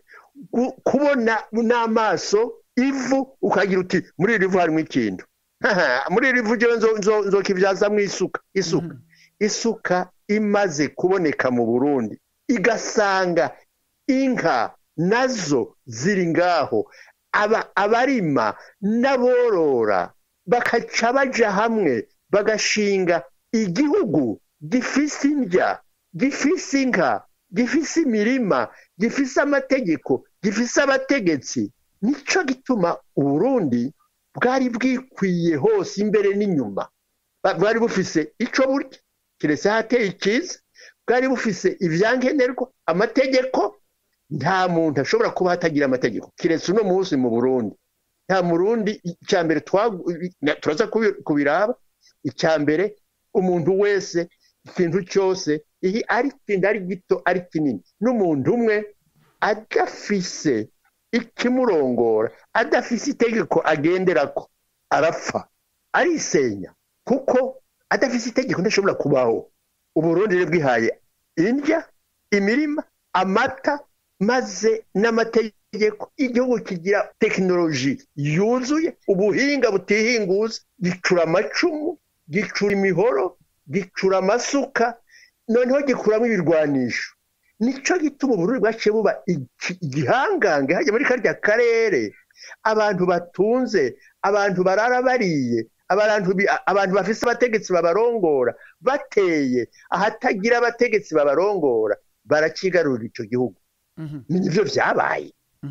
kubona n'amaso ivu ukagira uti muri iri vu harimo ikintu muri iri vu jewe nzokivyazamwo isuka isuka isuka imaze kuboneka mu Burundi igasanga inka nazo ziri ngaho aba abarima n'aborora bakaca baja hamwe bagashinga igihugu gifise indya gifise inka gifise imirima gifise amategeko gifise abategetsi nico gituma Uburundi bwari bwikwiye hose imbere n'inyuma bwari bufise ico burya kirese hateye ikiza bwari bufise ivyankenerwa amategeko nta muntu ashobora kuba hatagira amategeko kirese uno munsi mu Burundi nta murundi icyambere turaza kubiraba icyambere umuntu wese ikintu cyose ihi ari kinda ari gito ari kinini n'umuntu umwe adafise ikimurongora adafise itegeko agenderako arapfa arisenya kuko adafise itegeko ndashobora kubaho Uburundi rero bwihaye indya imirima amata maze n'amategeko igihugu kigira technology yuzuye ubuhinga butihinguza gicura amacumu gicura imihoro gicura amasuka noneho gikuramo ibirwanisho nico gituma Uburundi bwaciye buba igihangange hajya muri karya karere abantu batunze abantu barara bariye abantu abantu bafise abategetsi babarongora bateye ahatagira abategetsi babarongora baracigarurira ico gihugu nivyo vyabaye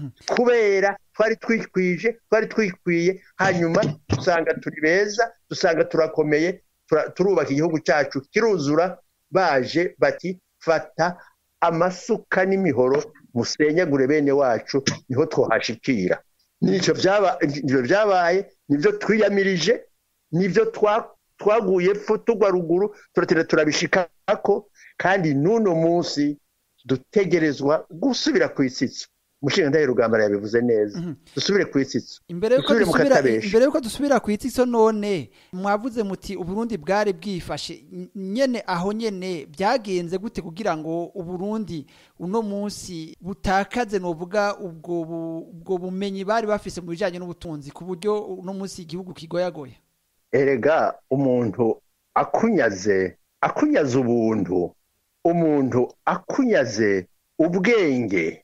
kubera twari twikwije twari twikwiye hanyuma dusanga turi beza dusanga turakomeye turubaka igihugu cyacu kiruzura baje bati fata amasuka n'imihoro musenyagure bene wacu niho twohashikira nico byaba nivyo byabaye nivyo twiyamirije nivyo twaguye pfo tugwa ruguru turatera turabishikako kandi nuno munsi dutegerezwa gusubira kwitsitso Mushinga ndaye Rugambara yabivuze neza mm -hmm. dusubire kwitsitso imbere yuko dusubira imbere yuko dusubira kwitsitso none mwavuze muti Uburundi bwari bwifashe nyene aho nyene byagenze gute kugira ngo Uburundi uno munsi butakaze novuga ubwo ubwo bumenyi bari bafise mu bijanye n'ubutunzi ku buryo uno munsi igihugu kigoyagoya erega umuntu akunyaze akunyaze ubuntu umuntu akunyaze ubwenge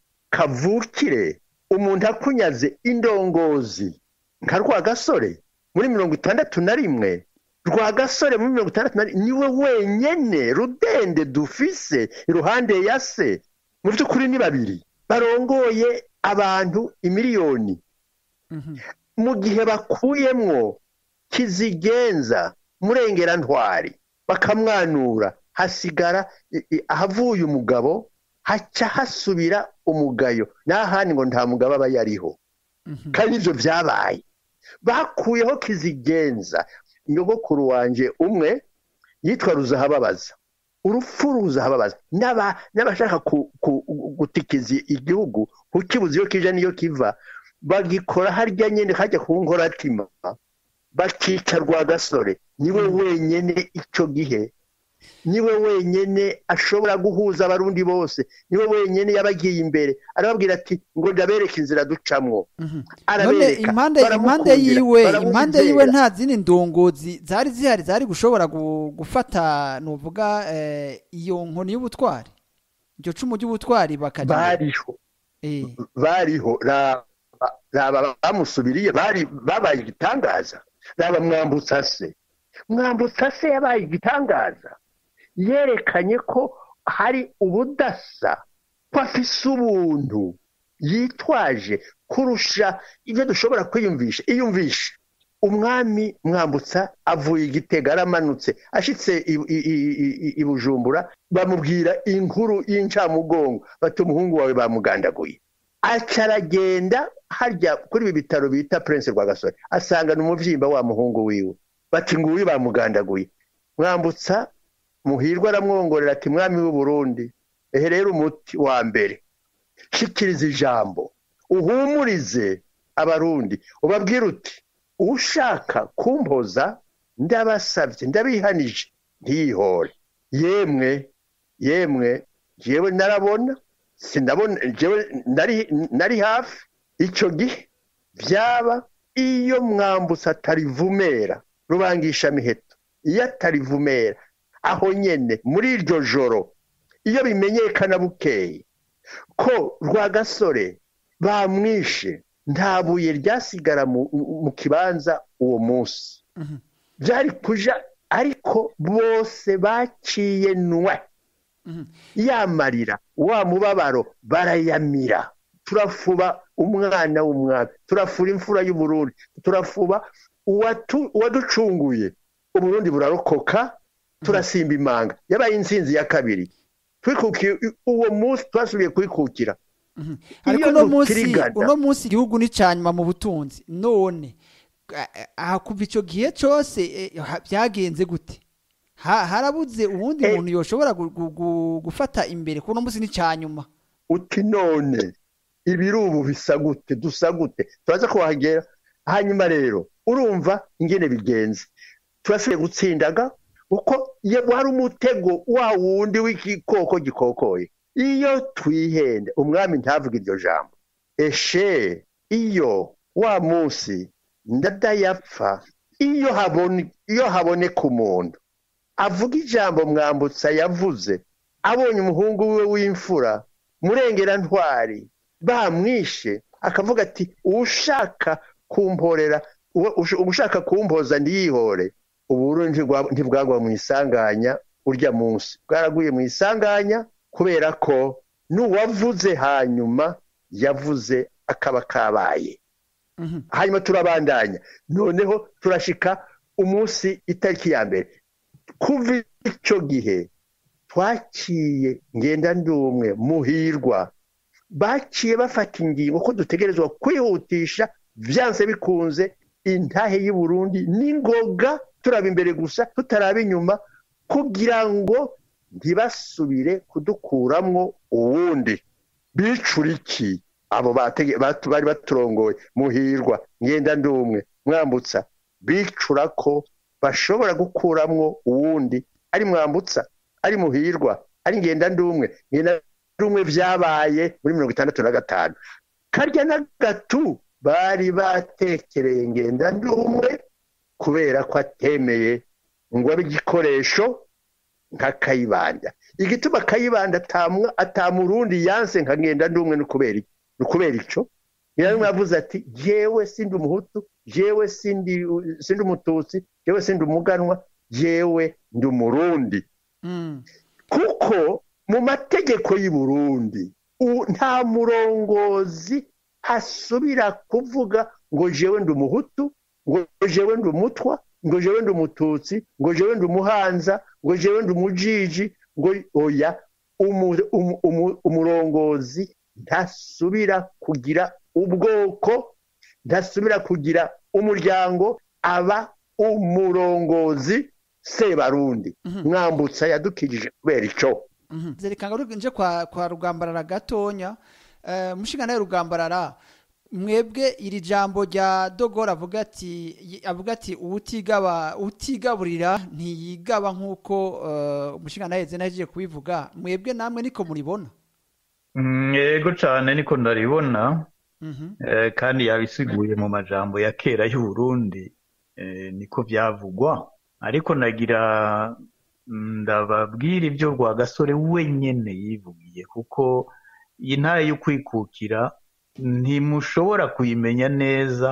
kavukire umuntu akunyaze indongozi nka Rwagasore muri mirongo itandatu na rimwe Rwagasore muri mirongo itandatu na rimwe niwe wenyene rudende dufise iruhande ya se mu by'ukuri ni babiri barongoye abantu imiliyoni mm -hmm. mu gihe bakuyemwo Kizigenza Murengera Ntwari bakamwanura hasigara ahavuye umugabo haca hasubira umugayo nahani ngo nta mugabo aba yariho mm -hmm. kandi ivyo vyabaye bakuyeho kizigenza. Nyogokuru wanje umwe yitwa Ruzahababaza, urupfu Ruzahababaza, n'abashaka gutikiza igihugu kukibuza iyo kija niyo kiva, bagikora harya nyene hajya ku nkoratima, bakica Rwagasore. Niwe wenyene ico gihe, niwe wenyene ashobora guhuza abarundi bose, niwe wenyene yabagiye imbere arababwira ati ngo ndabereka inzira ducamwo. Arabereka impande impande yiwe impande yiwe nta zindi ndongozi zari zihari zari gushobora gufata nuvuga iyo nkoni y'ubutwari, iryo cumu ry'ubutwari bakagira bariho eh bariho raba bamusubiriye, bari babaye igitangaza. Raba Mwambutsa se, Mwambutsa se yabaye igitangaza, yerekanye ko hari ubudasa, ko afise ubuntu, yitwaje kurusha ibyo dushobora kwiyumvisha. Iyumvisha umwami Mwambutsa avuye Igitega, aramanutse ashitse i Bujumbura, bamubwira inkuru y'incamugongo, bati umuhungu wawe bamugandaguye. Acaragenda harya kuri ibi bitaro bita Prince Rwagasore, asanga n'umuvyimba wa muhungu wiwe, bati nguyu bamugandaguye. Mwambutsa Muhirwa aramwongorera ati mwami w'u Burundi, ehe rero umuti wa mbere, shikiriza ijambo uhumurize abarundi, ubabwira uti ushaka kumpoza ndabasavye ndabihanije ntihore. Yemwe yemwe jewe narabona sindabona, jewe nari nari hafi ico gihe byaba iyo Mwambutsa atarivumera Rubangisha miheto, iyo atarivumera aho nyene muri iryo joro, iyo bimenyekana bukeye ko Rwagasore bamwishe, nta buye ryasigara mu kibanza uwo munsi byari kuja, ariko bose baciye nwa yamarira wa mubabaro barayamira. Turafuba umwana w'umwami, turafura imfura y'u Burundi, turafuba uwaducunguye, Uburundi burarokoka, turasimba imanga. Yabaye insinzi ya kabiri, twikukiye uwo munsi, twasubiye kwikukira. Ariko no munsi uno munsi igihugu ni cyanyuma mu butunzi, none aha kuva ico gihe cyose byagenze gute? Harabuze ubundi muntu yoshobora gufata imbere kuno munsi ni cyanyuma. Uti none ibirubu bisa gute, dusa gute, turaza kuhagera. Hanyuma rero urumva ingene bigenze, turasiye gutsindaga uko wari umutego wa wundi w'ikikoko gikokoye. Iyo twihende umwami ntavuga iryo jambo, eshe iyo wa munsi ndadayapfa, iyo habone iyo haboneka umuntu avuga ijambo Mwambutsa yavuze, abonye umuhungu we w'imfura Murengera Ntwari bamwishe, akavuga ati ushaka kumporera, ushaka kumpoza ndiyihore. Uburundi ntibwagwa mu isanganya urya munsi, bwaraguye mu isanganya kubera ko n'uwavuze hanyuma yavuze akaba kabaye. Hanyuma turabandanya, noneho turashika umunsi itariki ya mbere. Kuva icyo gihe twaciye Ngendandumwe, Muhirwa, baciye bafata ingingo ko dutegerezwa kwihutisha byanse bikunze intahe y'u Burundi n'ingoga, turaba imbere gusa tutaraba inyuma, kugira ngo ntibasubire kudukuramwo uwundi. Bicura iki abo bari baturongoye, Muhirwa, Ngendandumwe, Mwambutsa? Bicura ko bashobora gukuramwo uwundi, ari Mwambutsa, ari Muhirwa, ari Ngendandumwe. Ngendandumwe vyabaye muri mirongo itandatu na gatanu. Karya na gatu bari batekereye Ngendandumwe kubera ko atemeye ngo abe igikoresho nka Kayibanda. Igituma Kayibanda atamwa atamurundi yanse nka Ngendandumwe no kubera kubera ico Ngendandumwe yavuze ati jewe sindi umuhutu, jewe sindi sindi umututsi, jewe sindi umuganwa, jewe ndi umurundi. Mm. Kuko mu mategeko y'u Burundi nta murongozi asubira kuvuga ngo jewe ndi umuhutu, ngo jewe ndi umutwa, ngo jewe ndi umututsi, ngo jewe ndi umuhanza, ngo jewe ndi umujiji, ngo oya. Umurongozi ntasubira kugira ubwoko ntasubira kugira umuryango, aba umurongozi Sebarundi. Mwambutsa yadukijije kubera ico. Zereka ngo nje kwa kwa Rugambarara gatonya. Uh, mushinga nayo Rugambarara, mwebwe iri jambo rya Dogora avuga ati avuga ati utigaba utigaburira ntiyigaba nkuko uh, umushinga nayo zenaje kubivuga, mwebwe namwe niko muribona? Yego cyane niko ndaribona. Mhm. Eh, kandi yabisiguye mu majambo ya kera y'u Burundi, eh, niko byavugwa. Ariko nagira ndababwira ibyo Rwagasore wenyene yivugiye, kuko intaye yo kwikukira ntimushobora kuyimenya neza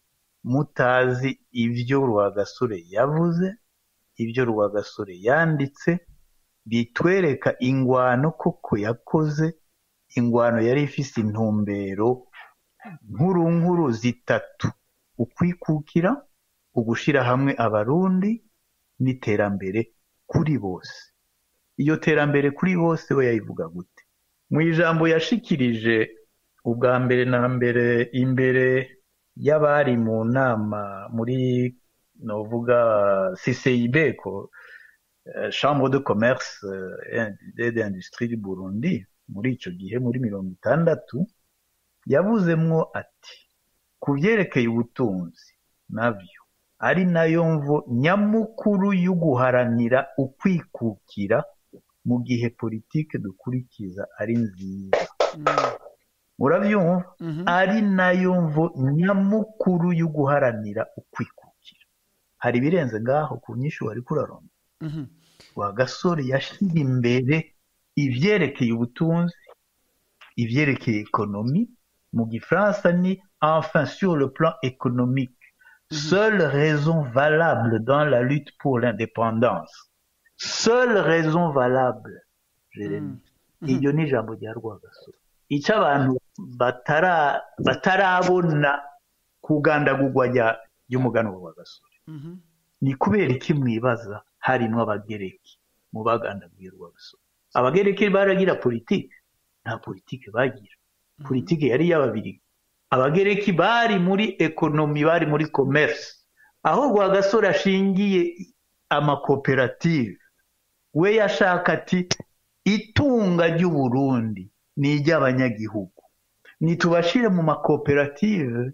mutazi ibyo Rwagasore yavuze, ibyo Rwagasore yanditse, bitwereka ingwano koko yakoze. Ingwano yari ifise intumbero nkuru nkuru zitatu: ukwikukira, ugushira hamwe abarundi, n'iterambere kuri bose. Iyo terambere kuri bose we yayivuga gute? Mu ijambo yashikirije ubwa mbere na mbere imbere y'abari mu nama muri novuga C C I B ko Chambre de Commerce et d'Industrie du Burundi, muri ico gihe muri mirongo itandatu, yavuzemwo ati kuvyerekeye ubutunzi navyo ari nayo mvo nyamukuru y'uguharanira ukwikukira mu gihe politike dukurikiza ari nziza. Muravyumva? mm -hmm. Ari nayo mvo nyamukuru y'uguharanira ukwikukira. Hari birenze ngaho ku nyishu wari kuraronda. mm -hmm. Rwagasore yashira imbere ivyerekeye ubutunzi, ivyerekeye ekonomi. Mu Gifaransa ni enfin sur le plan économique. Seule raison valable dans la lutte pour l'indépendance. Seule raison valable. Jeremy. Iyo ni jambo rya Rwagasore. Ico abantu batara batarabona kugandagurwa rya y'umugano wa Rwagasore. Ni kubera iki mwibaza harimwo abagereki mu bagandaguye Rwagasore? Abagereki baragira politike? Nta politike bagira. Politike yari y'ababiri. Abagereki bari muri ekonomi, bari muri commerce. Aho Rwagasore ashingiye amakoperative, we yashaka ati itunga ry'u Burundi ni iry'abanyagihugu, nitubashire mu makoperative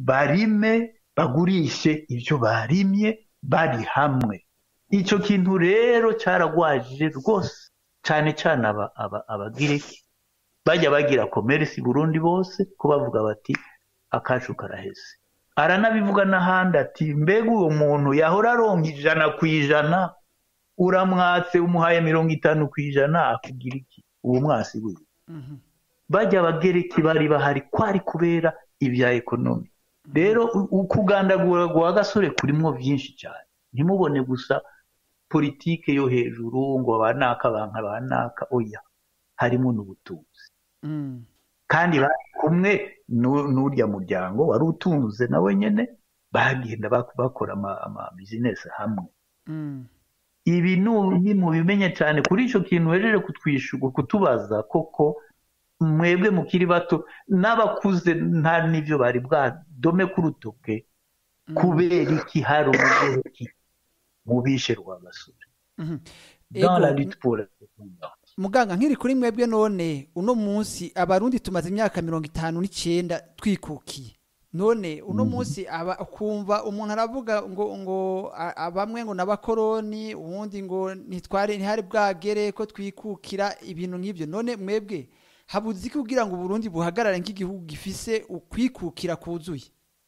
barime bagurishe ivyo barimye bari hamwe. Ico kintu rero caragwajije rwose cyane cyane abagereki bajya bagira commerce Burundi bose ko bavuga bati akacu karaheze. Aranabivuga n'ahandi ati mbega uwo muntu yahora aronka ijana kwijana, uramwatse umuhaye mirongo itanu kwijana akugira iki? Uwo mwasi we. mm -hmm. Bajya abagereki bari bahari kwari kubera ibya ekonomi. Rero ukugandagura Rwagasore kurimwo byinshi cyane. Ntimubone gusa politike yo hejuru ngo abanaka banka banaka, oya, harimo n'ubutunzi. Mm. Kandi bari kumwe n'urya muryango wari utunze nawe nyene, bagenda bakora ama, ama business hamwe. Mm. Ibi ni mu bimenye cyane kuri ico kintu hejeje kutwishuka kutubaza koko mwebwe mukiri bato n'abakuze nta nivyo bari bwa dome kurutoke. Mm. Kubera iki hari umugereki mubishe Rwagasore. Mm -hmm. Dans la lutte pour l'indépendance. Muganga nkiri kuri mwebwe none uno munsi abarundi tumaze imyaka mirongo itanu n'icenda twikukiye. None uno munsi aba kumva umuntu aravuga ngo ngo abamwe ngo nabakoroni, ubundi ngo nitware ntihari bwagere ko twikukira ibintu nk'ibyo. None mwebwe habuze iki kugira ngo Burundi buhagarare nk'igihugu gifise ukwikukira kuzuye?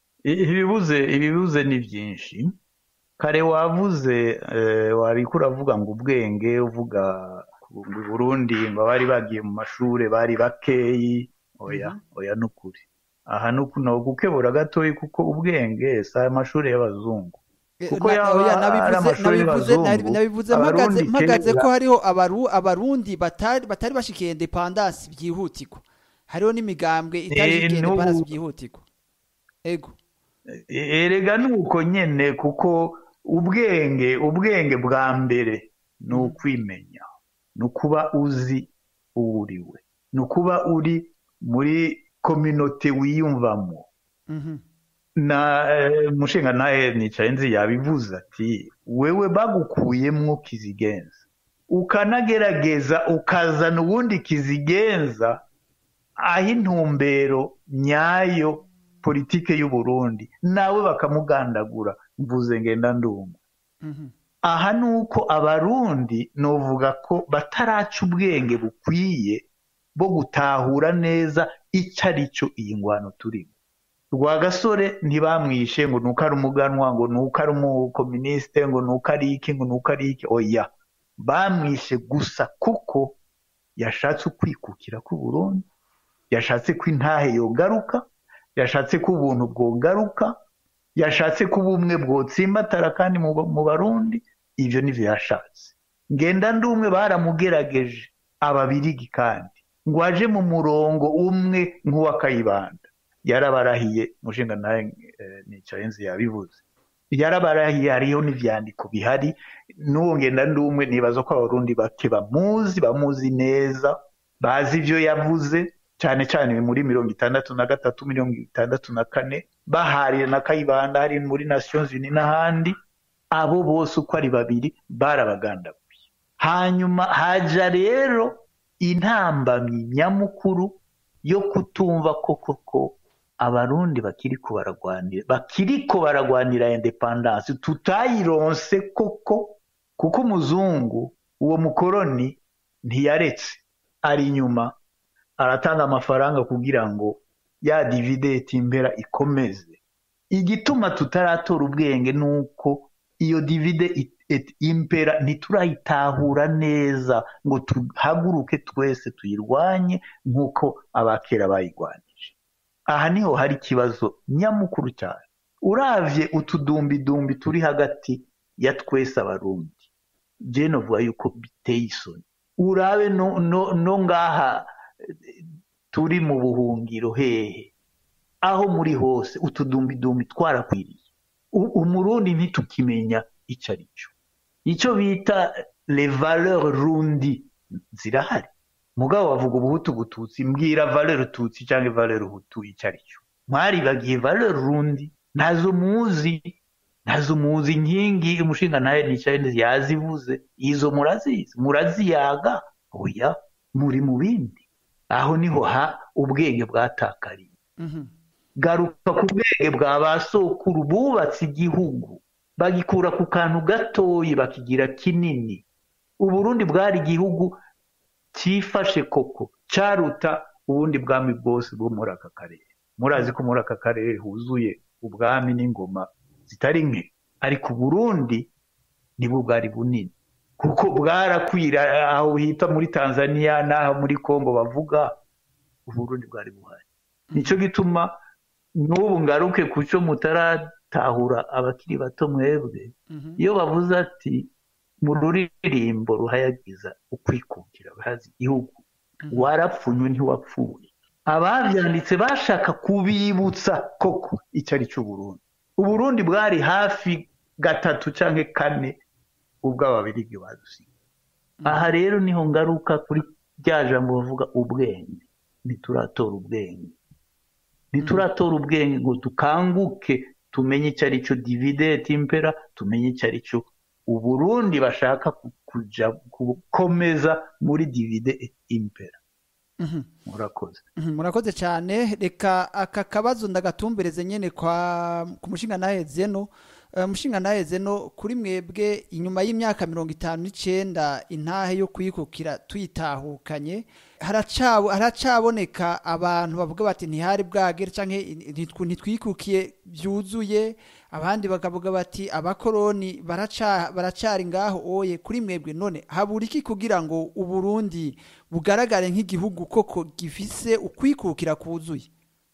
Ibibuze ibibuze ni byinshi. Kare wavuze eh, warikura avuga ngo ubwenge, uvuga Burundi ngo bari bagiye mu mashure bari bakeyi. Oya, mm -hmm. Oya nukuri. Aha nukuno gukebura gatoyi kuko ubwenge sa amashure y'abazungu. Kuko ya nabivuze nabivuze nabivuze mpagaze mpagaze ko hariho abaru abarundi batari batari bashikiye independence byihutirwa. Hariho n'imigambwe itashikiye independence byihutirwa. Ego. Erega nuko nyene kuko ubwenge ubwenge bwa mbere nukwimenya, nukuba uzi uwuriwe, nukuba uri muri communauté wiyumvamo. Mhm. na mushinga naye nicaye nzi yabivuze ati wewe bagukuyemwo kizigenza ukanagerageza ukazana ubundi kizigenza aho intumbero nyayo politike y'u Burundi nawe bakamugandagura mvuze ngenda ndumva mm-hmm. aha nuko abarundi novuga ko bataraca ubwenge bukwiye bo gutahura neza icarico iyi ngwano turimo. Rwagasore ntibamwishe ngo nuko ari umuganwa ngo nuko ari umukomuniste ngo nuko ari iki ngo nuko ari iki oya bamwishe gusa kuko yashatse kwikukira ku Burundi, yashatse ko intahe yogaruka, yashatse ko ubuntu bwogaruka, yashatse ko ubumwe bwotsimbatara kandi mu Barundi. Ivyo nivyo yashatse. Ngenda ndumwe baramugerageje ababirigi kandi ngo aje mu murongo umwe nk'uwa Kayibanda. Yarabarahiye mushinga naye nicaye nzi yabivuze. Yarabarahiye hariho n'ivyandiko bihari n'uwo ngenda ndumwe nibaza ko abarundi bake bamuzi bamuzi neza bazi ivyo yavuze cyane cyane muri mirongo itandatu na gatatu mirongo itandatu na kane bahariye na Kayibanda hari muri Nations Unies n'ahandi. Abo bose uko ari babiri barabagandaguye. Hanyuma haja rero intambamyi nyamukuru yo kutumva koko ko abarundi bakiri ko baragwanira bakiri ko baragwanira independence tutayironse koko kuko umuzungu uwo mukoroni ntiyaretse ari nyuma aratanga amafaranga kugira ngo ya dividende imbera ikomeze. Igituma tutaratora ubwenge nuko iyo divide et impera ntiturayitahura neza ngo tuhaguruke twese tuyirwanye nkuko abakera bayigwanije. Aha niho hari kibazo nyamukuru cyane. Uravye utudumbi dumbi turi hagati ya twese abarundi je novuga yuko biteye isoni. Urabe no, no, no ngaha turi mu buhungiro hehe aho muri hose utudumbi dumbi twarakwiriye. Umurundi ntitukimenya icyo ari cyo. Icyo bita les valeurs rundi zirahari. Mugabo bavuga ubuhutu bututsi mbwira valeur tutsi cyangwa valeur hutu icyo ari cyo. Mwari bagiye valeur rundi nazo muzi nazo muzi inkingi umushinga naye nicaye yazivuze izo murazizi muraziyaga oya muri mu bindi. Aho niho ha ubwenge bwatakariye. Mhm. Garuka ku bwenge bwa basokuru bubatse igihugu bagikura ku kantu gatoyi bakigira kinini. Uburundi bwari igihugu cifashe koko caruta ubundi bwami bwose bwo muri aka karere. Murazi ko muri aka karere huzuye ubwami n'ingoma zitari nke, ariko Burundi nibwo bwari bunini kuko bwarakwira aho hita muri Tanzania naho muri Kongo bavuga Uburundi bwari buhari. Nico gituma n'ubu ngaruke kuco mutaratahura abakiri bato mwebwe iyo bavuze ati mu ruririmbo ruhayagiza ukwikukira bahazi igihugu warapfunywe ntiwapfuye. Abavyanditse bashaka kubibutsa koko icari cyo Burundi. Uburundi bwari hafi gatatu canke kane ubwo ababirigi badusiga. Aha rero niho ngaruka kuri ryaje mu bavuga ubwenge. Nituratora ubwenge nituratora ubwenge ngo tukanguke tumenye icari cyo dividende impera, tumenye icari cyo Uburundi bashaka kuja gukomeza muri dividende impera. Mhm. Murakoze. Mhm, murakoze cyane. Reka aka kabazo ndagatumbereze nyene kwa ku mushinga nahe zeno. Uh, mushinga nahe zeno kuri mwebwe inyuma y'imyaka mirongo itanu n'icenda intahe yo kwikukira tuyitahukanye haracabo haracaboneka abantu bavuga bati ntihari bwagere canke ntitwikukiye byuzuye, abandi bakavuga bati abakoroni baraca baracari ngaho oye. Kuri mwebwe none habura iki kugira ngo Uburundi bugaragare nk'igihugu koko gifise ukwikukira kuzuye?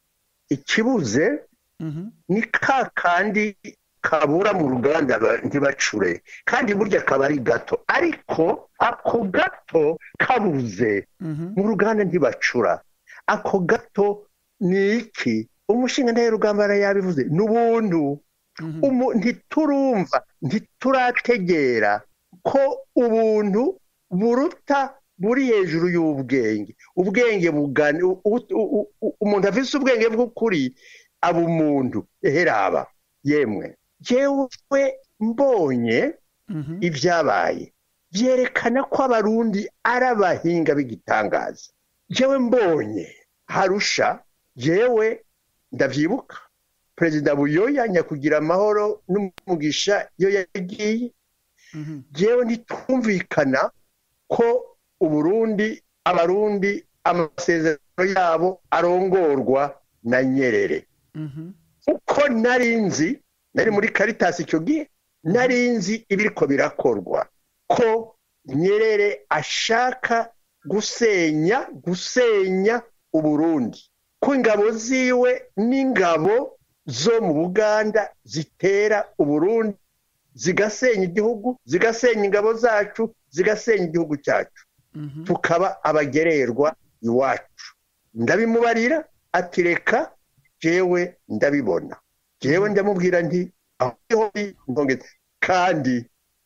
Ikibuze mm-hmm. ni ka kandi kabura mu ruganda ntibacure kandi burya kabari gato, ariko ako gato kabuze mm-hmm. mu ruganda ntibacura. Ako gato ni iki? Umushinga ndaye rugamba yabivuze n'ubuntu. Mm-hmm. Ntiturumva ntiturategera ko ubuntu buruta buri hejuru y'ubwenge. Ubwenge bugani umuntu afise ubwenge bw'ukuri aba umuntu eheraba yemwe jewe mbonye ibyabaye byerekana ko abarundi ari abahinga b'igitangaza jewe mbonye harusha jewe ndavyibuka perezida Buyoya nyakugira amahoro n'umugisha iyo yagiye jewe ntitumvikana ko uburundi abarundi amasezerano yabo arongorwa na Nyerere uko narinzi nari muri Caritas icyo gihe narinzi ibiriko birakorwa ko Nyerere ashaka gusenya gusenya uburundi ko ingabo ziwe n'ingabo zo mu Buganda zitera uburundi zigasenya igihugu zigasenya ingabo zacu zigasenya igihugu cyacu tukaba abagererwa iwacu ndabimubarira atireka jewe ndabibona jewe ndamubwira nti aho ndongeze kandi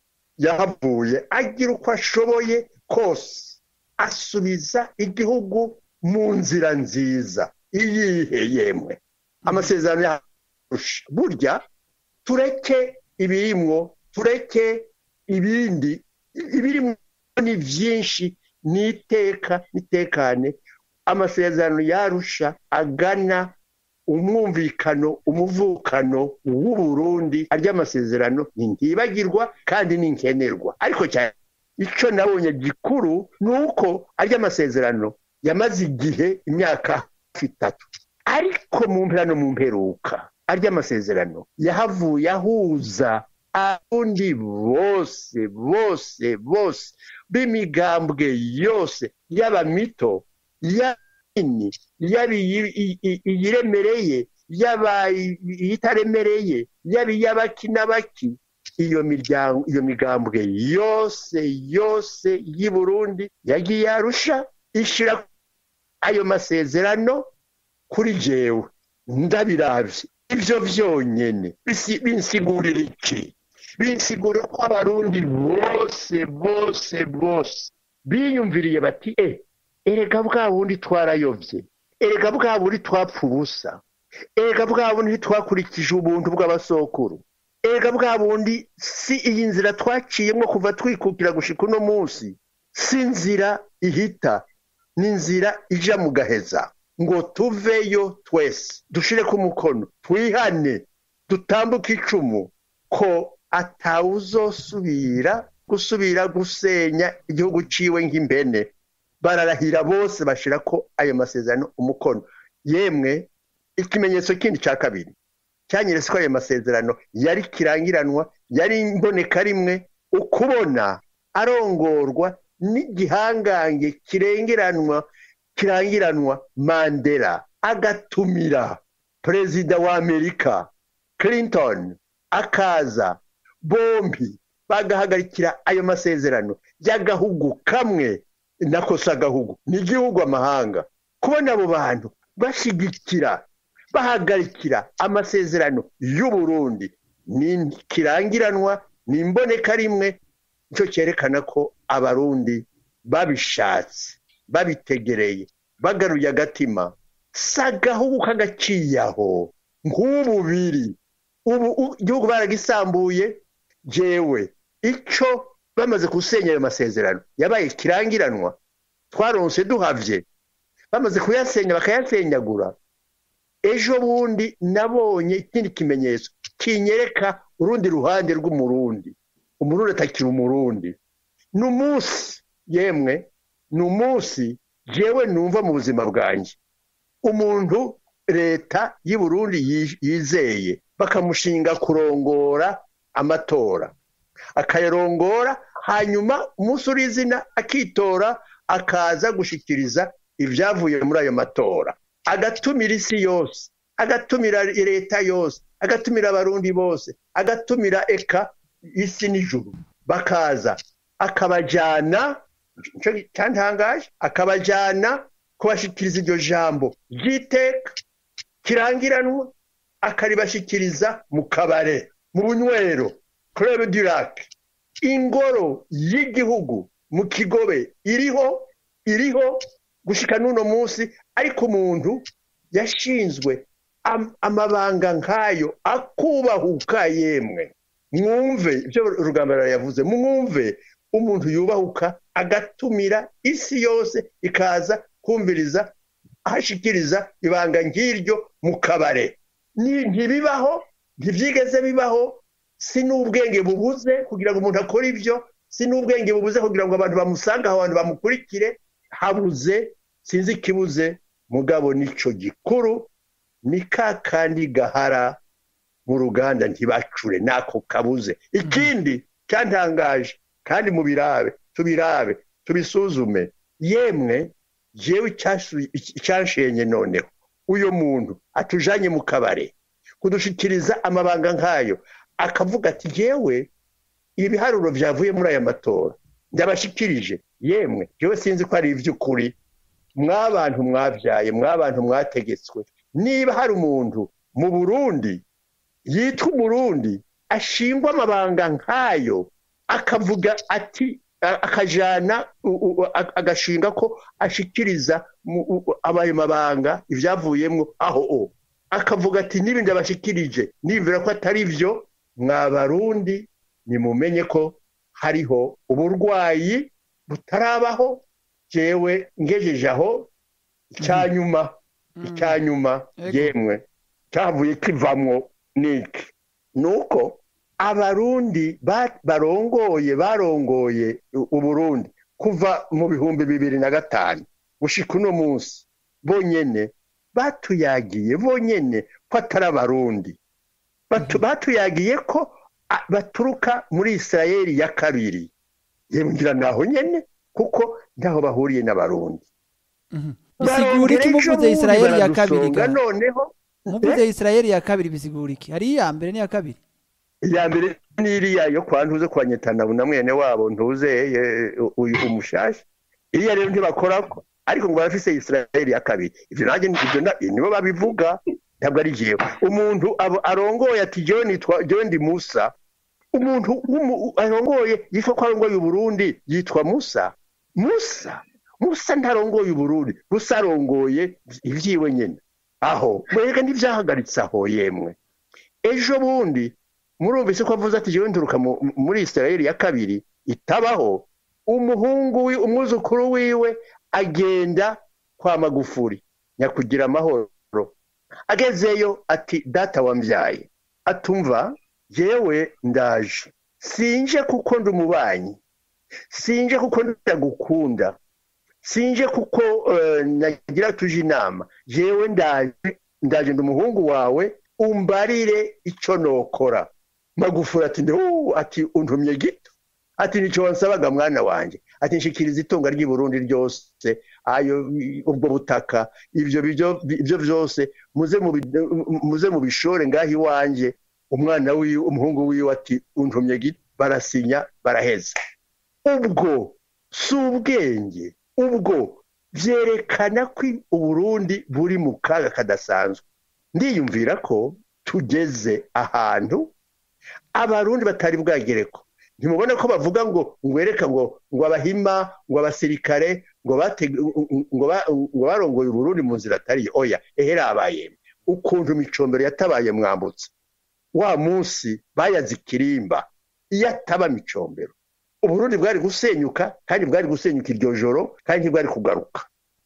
yahavuye agira uko ashoboye kose asubiza igihugu mu nzira nziza iyihe yemwe amasezerano yarusha burya tureke ibirimwo tureke ibindi ibirimwo ni byinshi niteka nitekane amasezerano yarusha agana umwumvikano umuvukano w'u Burundi arya amasezerano ntibagirwa kandi ninkenerwa ariko cyane ico nabonye gikuru nuko arya amasezerano yamaze igihe imyaka itatu ariko mu mpera mu mperuka arya amasezerano yahavuye ahuza abundi bose bose bose b'imigambwe yose yaba mito yabini yabi iyiremereye yaba itaremereye yabi yabaki nabaki iyo miryango iyo migambwe yose yose y'u Burundi yagiye Arusha ishira ayo masezerano kuri jewe ndabiravye ivyo vyonyene binsigurira iki binsigura ko abarundi bose bose bose biyumviriye bati eh erega bwa bundi twarayovye erega bwa bundi twapfa ubusa erega bwa bundi twakurikije ubuntu bw'abasokuru erega bwa bundi si iyi nzira twaciyemo kuva twikukira gushika uno munsi si nzira ihita ni nzira ija mu gaheza ngo tuveyo twese dushire ku mukono twihane dutambuka icumu ko atawuzosubira gusubira gusenya igihugu ciwe nk'imbene bararahira bose bashira ko ayo masezerano umukono yemwe ikimenyetso kindi ca kabiri cyanyeretse ko ayo masezerano yari kirangiranwa yari imboneka rimwe ukubona arongorwa n'igihangange kirengeranwa kirangiranwa Mandela agatumira perezida wa Amerika Clinton akaza bombi bagahagarikira ayo masezerano y'agahugu kamwe nakosa agahugu n'igihugu amahanga kubona abo bantu bashigikira bahagarikira amasezerano y'u Burundi ni kirangiranwa ni imboneka rimwe cyo cyerekana ko abarundi babishatse babitegereye bagaruye agatima sagahugu kagaciyaho nk'ububiri ubu igihugu baragisambuye jewe ico bamaze kusenya ayo masezerano yabaye kirangiranwa twaronse duhavye bamaze kuyasenya bakayasenyagura ejo bundi nabonye ikindi kimenyetso kinyereka urundi ruhande rw'umurundi umurundi atakira umurundi n'umunsi yemwe n'umunsi jewe numva mu buzima bwanjye umuntu leta y'u Burundi yizeye bakamushinga kurongora amatora akayarongora hanyuma umunsi urizina akitora akaza gushikiriza ibyavuye muri ayo matora agatumira isi yose agatumira leta yose agatumira abarundi bose agatumira eka isi n'ijuru bakaza akabajana cyo cyantangaje akabajana kubashikiriza iryo jambo ry'iteka kirangiranwa akaribashikiriza mu kabare mu bunywero Club du Lac ingoro y'igihugu mu Kigobe iriho iriho gushika nuno munsi ariko umuntu yashinzwe am, amabanga nk'ayo akubahuka yemwe mwumve ibyo Rugambarara yavuze mwumve umuntu yubahuka agatumira isi yose ikaza kumviriza ahashikiriza ibanga nk'iryo mu kabare ntibibaho ntibyigeze bibaho si n'ubwenge bubuze kugira ngo umuntu akore ibyo si n'ubwenge bubuze kugira ngo abantu bamusanga aho abantu bamukurikire habuze sinzi ikibuze mugabo nico gikuru ni kakandi gahara mu ruganda ntibacure nako kabuze ikindi cyantangaje kandi mu birabe tubirabe tubisuzume yemwe jewe icyashenye noneho uyo muntu atujanye mu kabare kudushikiriza amabanga nkayo akavuga ati jewe ibiharuro byavuye muri aya matora ndabashikirije yemwe jewe sinzi ko ari ivy'ukuri mwabantu mwavyaye mwabantu mwategetswe niba hari umuntu mu Burundi yitwa umurundi ashingwa amabanga nkayo akavuga ati akajana agashinga ko ashikiriza abaye mabanga ivyavuyemwo aho o akavuga ati nibindi abashikirije nibwira ko atari byo mwabarundi nimumenye ko hariho uburwayi butarabaho jewe ngejeje aho icyanyuma icyanyuma yemwe cyavuye kivamwo niki nuko abarundi barongoye barongoye uburundi kuva mu bihumbi bibiri na gatanu gushika uno munsi bonyene batuyagiye bonyene ko atari abarundi batuyagiye ko baturuka muri Israeli ya kabiri yemwira naho nyene kuko ndaho bahuriye n'abarundi bisigura iki muvuze Israeli ya kabiri ga noneho muvuze Israeli ya kabiri bisigura iki hari iya mbere ni ya kabiri iya mbere ni iriya yo kwa ntuze kwa Nyetana na mwene wabo ntuze uyu umushashi iriya rero ntibakorako ariko ngo bafise Israeli ya kabiri ivyo nanjye ivyo nibo babivuga ntabwo ari jewe umuntu arongoye ati jewe nitwa jewe ndi Musa umuntu arongoye yitwa ko arongoye Burundi yitwa Musa Musa Musa ntarongoye Burundi gusa arongoye ivyiwe nyene aho mwega ntivyahagaritse aho yemwe ejo bundi murumvise ko avuze ati jewe nturuka muri Israeli ya kabiri itabaho umuhungu umwuzukuru wiwe agenda kwa Magufuri nyakugira amahoro agezeyo ati data wambyaye atumva jewe ndaje sinje kuko ndumubanyi sinje kuko ndagukunda sinje kuko uh, nagira tuje inama jewe ndaje ndaje ndumuhungu wawe umbarire ico nokora Magufuri ati ndo ati untumye gito ati nico wansabaga mwana wanje ati nshikiriza itunga ry'i Burundi ryose ayo ubwo butaka ivyo bivyo ivyo byose muze mu muze mu bishore ngahi wanje umwana wiwe umuhungu wiwe ati untumye gito barasinya baraheza ubwo subwenge ubwo vyerekana ko Uburundi buri mu kaga kadasanzwe ndiyumvira ko tugeze ahantu abarundi batari bwagereko ntimubona ko bavuga ngo ngwereka ngo ngo abahima ngo abasirikare ngo bate ngo barongoye Burundi mu nzira atari oya ehera abaye ukuntu micombero yatabaye mwambutse wa munsi bayazikirimba yataba micombero Uburundi bwari gusenyuka kandi bwari gusenyuka iryo joro kandi bwari kugaruka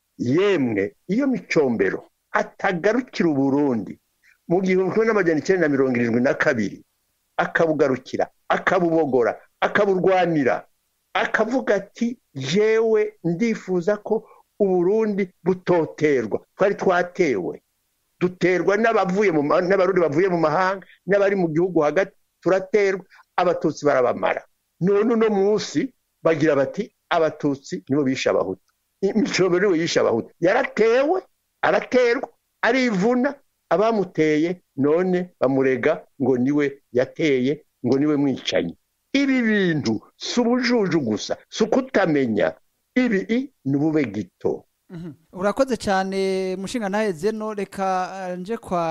yemwe iyo micombero atagarukira Uburundi mu gihumbi kimwe n'amajana icyenda na mirongo irindwi na kabiri akabugarukira akabubogora akaburwanira akavuga ati jewe ndifuza ko Uburundi butoterwa twari twatewe duterwa n'abavuye mu n'abarundi bavuye mu mahanga n'abari mu gihugu hagati turaterwa abatutsi barabamara none no munsi bagira bati abatutsi nibo bisha abahutu imicombero niwe yisha abahutu yaratewe araterwa arivuna abamuteye none bamurega ngo niwe yateye ngo niwe mwicanyi ibi bintu subujuju gusa sukutamenya ibi nubube gito urakoze cyane mushinga nahe zeno reka nje kwa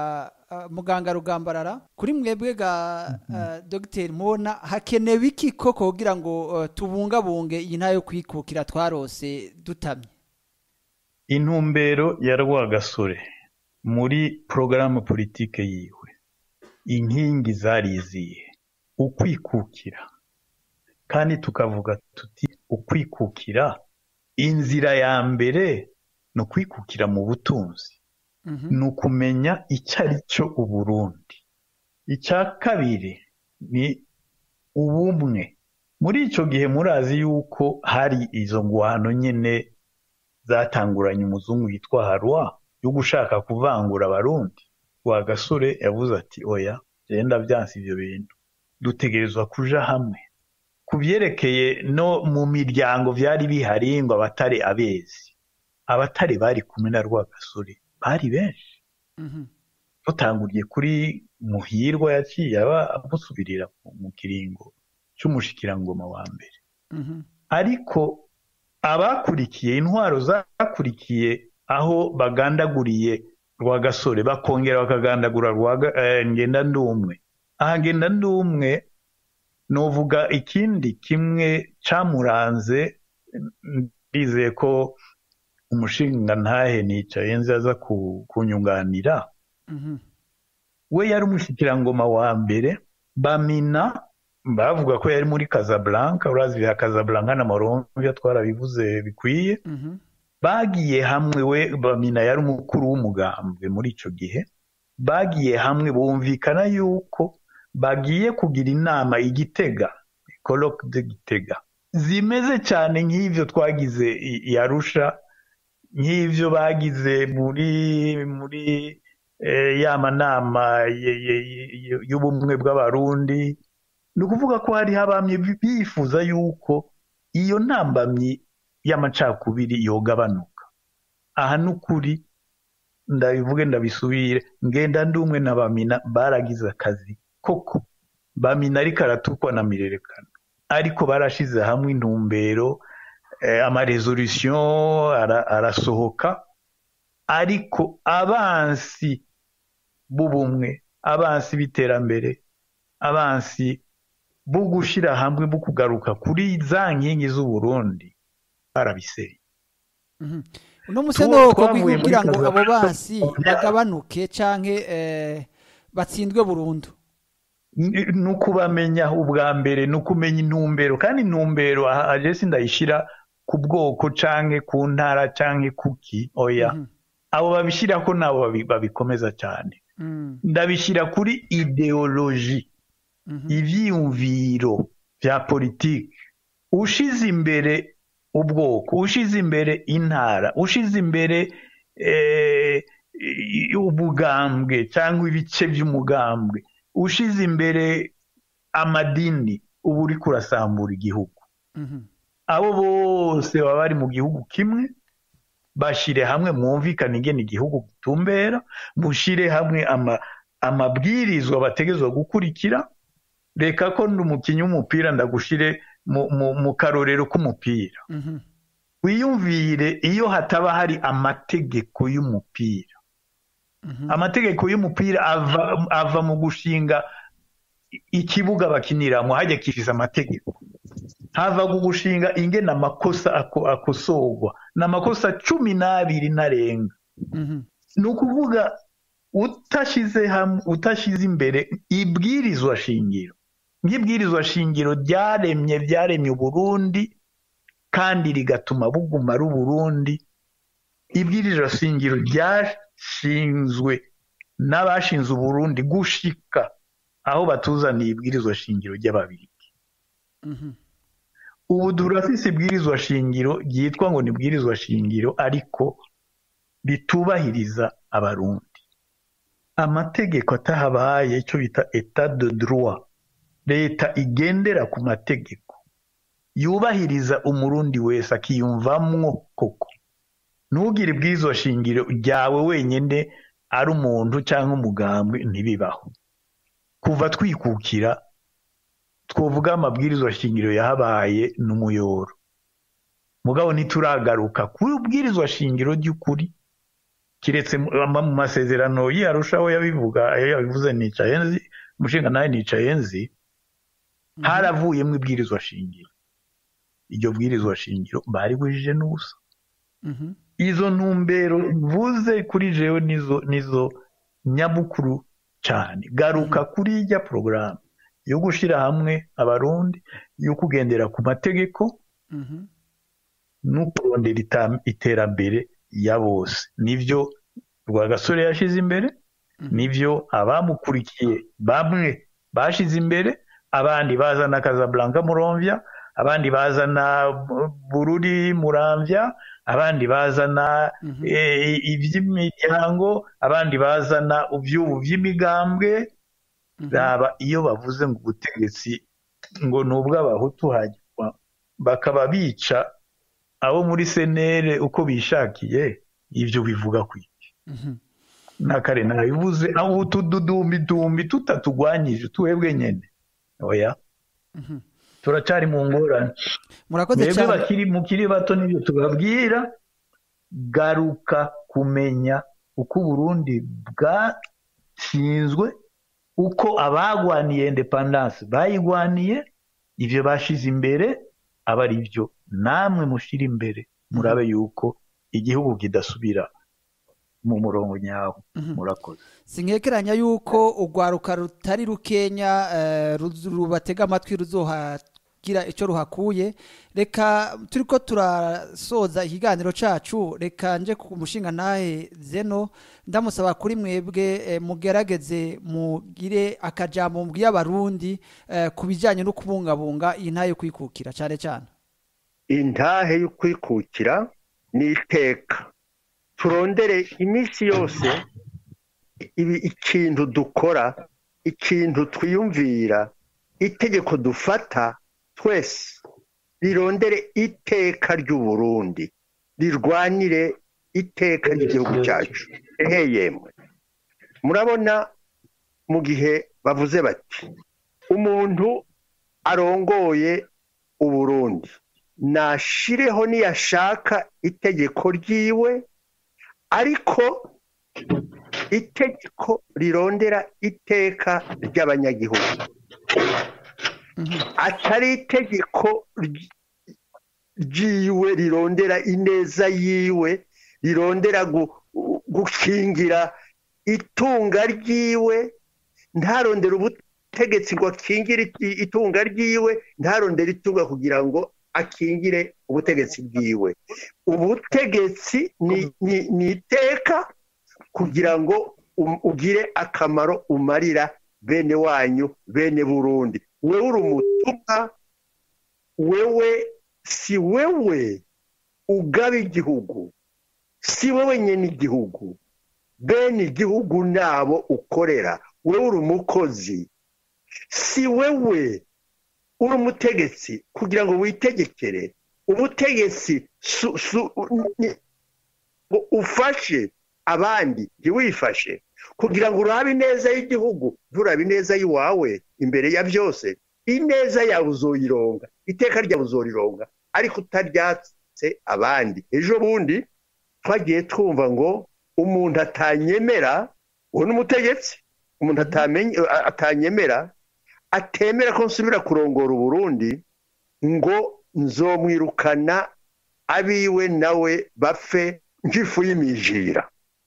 muganga Rugambarara kuri mwebwe ga Dr Mubona hakenewe iki koko kugira ngo tubungabunge iyi ntayo kwikukira twarose dutamye intumbero ya Rwagasore muri porogaramu politike yiwe inkingi zari izihe? Ukwikukira. Kandi tukavuga tuti ukwikukira, inzira ya mbere ni ukwikukira mu butunzi, ni ukumenya icyo ari cyo Uburundi. Icya kabiri ni ubumwe. Muri icyo gihe murazi yuko hari izo ngwano nyine zatanguranye umuzungu yitwa Harwa yo gushaka kuvangura abarundi. Rwagasore yavuze ati oya, genda byansi ibyo bintu, dutegerezwa kuja hamwe. Kubyerekeye no mu miryango byari bihari ngo abatari abezi, abatari bari kumwe na Rwagasore bari benshi. Tutanguriye kuri Muhirwa yaciye aba amusubirira mu kiringo cy'umushikirangoma wa mbere. Ariko abakurikiye intwaro zakurikiye aho bagandaguriye Rwagasore bakongera bakagandagura Ngendandumwe. Aha Ngendandumwe novuga ikindi kimwe camuranze, ndizeye ko umushinga ntahe nicaye nzi aza kunyunganira. We yari umushikirangoma wa mbere. Bamina bavuga ko yari muri Casablanca, urazi bya Casablanca na Moronvia twarabivuze bikwiye. Bagiye hamwe, we Bamina yari umukuru w'umugambwe muri ico gihe. Bagiye hamwe bumvikana yuko bagiye kugira inama igitega, colloque de Gitega, zimeze cyane nk'ivyo twagize i Arusha, nk'ivyo bagize muri muri eh, ya manama y'ubumwe bw'abarundi. Ni ukuvuga ko hari habamye bifuza yuko iyo ntambamyi y'amacakubiri yogabanuka. Aha n'ukuri ndabivuge ndabisubire, Ngendandumwe na Bamina baragize akazi koko. Bamina ariko aratukwa na Mirerekano, ariko barashize hamwe intumbero, eh, ama resolution arasohoka. Ariko abansi b'ubumwe, abansi biterambere, abansi bo gushira hamwe, bo kugaruka kuri za nkingi z'u Burundi barabiseye. Uno museno ko kugira ngo abo bansi bagabanuke canke eh, batsindwe burundu. Nukubamenya ubwa mbere, nukumenya intumbero, kandi intumbero aje sindayishira ku bwoko canke ku ntara canke kuki, oya. Mm -hmm. Abo babishira ko nabo babikomeza cyane. Mm. Ndabishira kuri ideology, mm -hmm. ivyiyumviro vya politiki. Ushize imbere ubwoko, ushize imbere intara, ushize imbere eh, ubugambwe cyangwa ibice by'umugambwe, ushize imbere amadini, ubu uri kurasambura igihugu. Mm -hmm. Abo bose baba bari mu gihugu kimwe, bashire hamwe mwumvikana ingene igihugu gutumbera, mushire hamwe ama amabwirizwa bategezwa gukurikira. Reka ko ndumukinyi w'umupira ndagushire mu, mu, mu karorero k'umupira. Mm -hmm. Wiyumvire iyo hataba hari amategeko y'umupira. Mm -hmm. Amategeko y'umupira ava, ava mu gushinga ikibuga bakiniramo, hajya kifisa amategeko. Hava gushinga ingene amakosa ako akosogwa na makosa cumi n'abiri narenga. Mm -hmm. Nukuvuga utashize hamwe, utashize imbere ibwirizwa shingiro. Ngibwirizwa shingiro ryaremye byaremye Burundi kandi rigatuma buguma ru Burundi. Ibwirizwa shingiro ryashinzwe n'abashinze Burundi gushika aho batuzaniye ibwirizwa shingiro ry'ababirigi. Mhm. Mm Ubu durafise ibwirizwa shingiro ryitwa ngo ni ibwirizwa shingiro ariko bitubahiriza abarundi. Amategeko atahabaye cyo bita etat de droit. Leta igendera ku mategeko, yubahiriza umurundi wese akiyumvamwo koko. Ntugire ibwirizwa shingiro ryawe wenyene ari umuntu cyangwa umugambwe, ntibibaho. Kuva twikukira twovuga amabwirizwa shingiro yahabaye n'umuyoro. Mugabo ntituragaruka ku bwirizwa shingiro ry'ukuri, kiretse mu masezerano y'Arushaho yabivuga, yabivuze nicaye nzi, umushinga nawe nicaye nzi. Mm -hmm. Haravuyemo ibwirizwa shingiro. Iryo bwirizwa shingiro bari bujije n'ubusa. Mhm. Mm izo ntumbero mvuze kuri jewe nizo nizo nyamukuru cyane. Garuka mm -hmm. kuri ijya porogaramu yo gushira hamwe abarundi, yo kugendera ku mategeko mm -hmm. no kurondera iterambere ya bose. Nivyo Rwagasore yashize imbere mm -hmm. nivyo abamukurikiye bamwe bashize imbere, abandi bazana Casablanca Muramvya, abandi bazana Bururi Muramvya, abandi bazana mm -hmm. e, ivy'imiryango, abandi bazana uvyubu vy'imigambwe mm -hmm. raba iyo bavuze ngo ubutegetsi ngo nubwo abahutu hanyuma bakaba bica abo muri senere uko bishakiye, ivyo bivuga kwiki mm -hmm. nakare nabivuze aho utududumbi dumbi tutatugwanyije twebwe nyene oya mm -hmm. turacari mu ngorane. Murakoze cyane. Mwebwe bakiri mukiri bato nibyo tubabwira, garuka kumenya uko Burundi bwatsinzwe, uko abagwaniye independence bayigwaniye, ivyo bashize imbere aba ari byo namwe mushira imbere, murabe yuko igihugu kidasubira mu murongo nyawo. mm -hmm. Murakoze. Sinkekeranya yuko ugwaruka rutari rukenya uh, rubatega amatwi ruzoha gira icyo ruhakuye. Reka turiko turasoza ikiganiro cacu, reka nje ku mushinga nahe Zeno ndamusaba kuri mwebwe eh, mugerageze mugire akajambo mbwiye abarundi eh, kubijanye no kubungabunga intahe yo kwikukira cyane cyane. Intahe yo kwikukira ni iteka, turondere iminsi yose ibi ikintu dukora, ikintu twiyumvira, itegeko dufata twese rirondere iteka ry'u Burundi, rirwanire iteka ry'igihugu cyacu. Ehe yemwe, murabona mu gihe bavuze bati umuntu arongoye u Burundi nashireho niyashaka itegeko ryiwe, ariko itegeko rirondera iteka ry'abanyagihugu, atari itegeko ryiwe rirondera ineza yiwe, rirondera gukingira itunga ryiwe, ntarondera ubutegetsi ngo akingire itunga ryiwe, ntarondera itunga kugira ngo akingire ubutegetsi bwiwe. Ubutegetsi ni, ni, ni iteka kugira ngo um, ugire akamaro umarira bene wanyu, bene Burundi. Wewe uri umutumwa, wewe si wewe ugaba igihugu, si wewe nyene igihugu, bene igihugu nabo ukorera. Wewe uri umukozi, si wewe uri umutegetsi kugira ngo witegekere. Ubutegetsi su, su, ni, ufashe abandi ntiwifashe, kugira ngo urabe ineza y'igihugu, nturabe ineza yiwawe. Imbere ya byose ineza yawe uzoyironga, iteka ryawe uzorironga, ariko utaryatse abandi. Ejo bundi twagiye twumva ngo umuntu atanyemera, uwo n'umutegetsi, umuntu atamenye atanyemera, atemera ko nsubira kurongora Burundi, ngo nzomwirukana abiwe nawe bapfe ngifu y'imijira.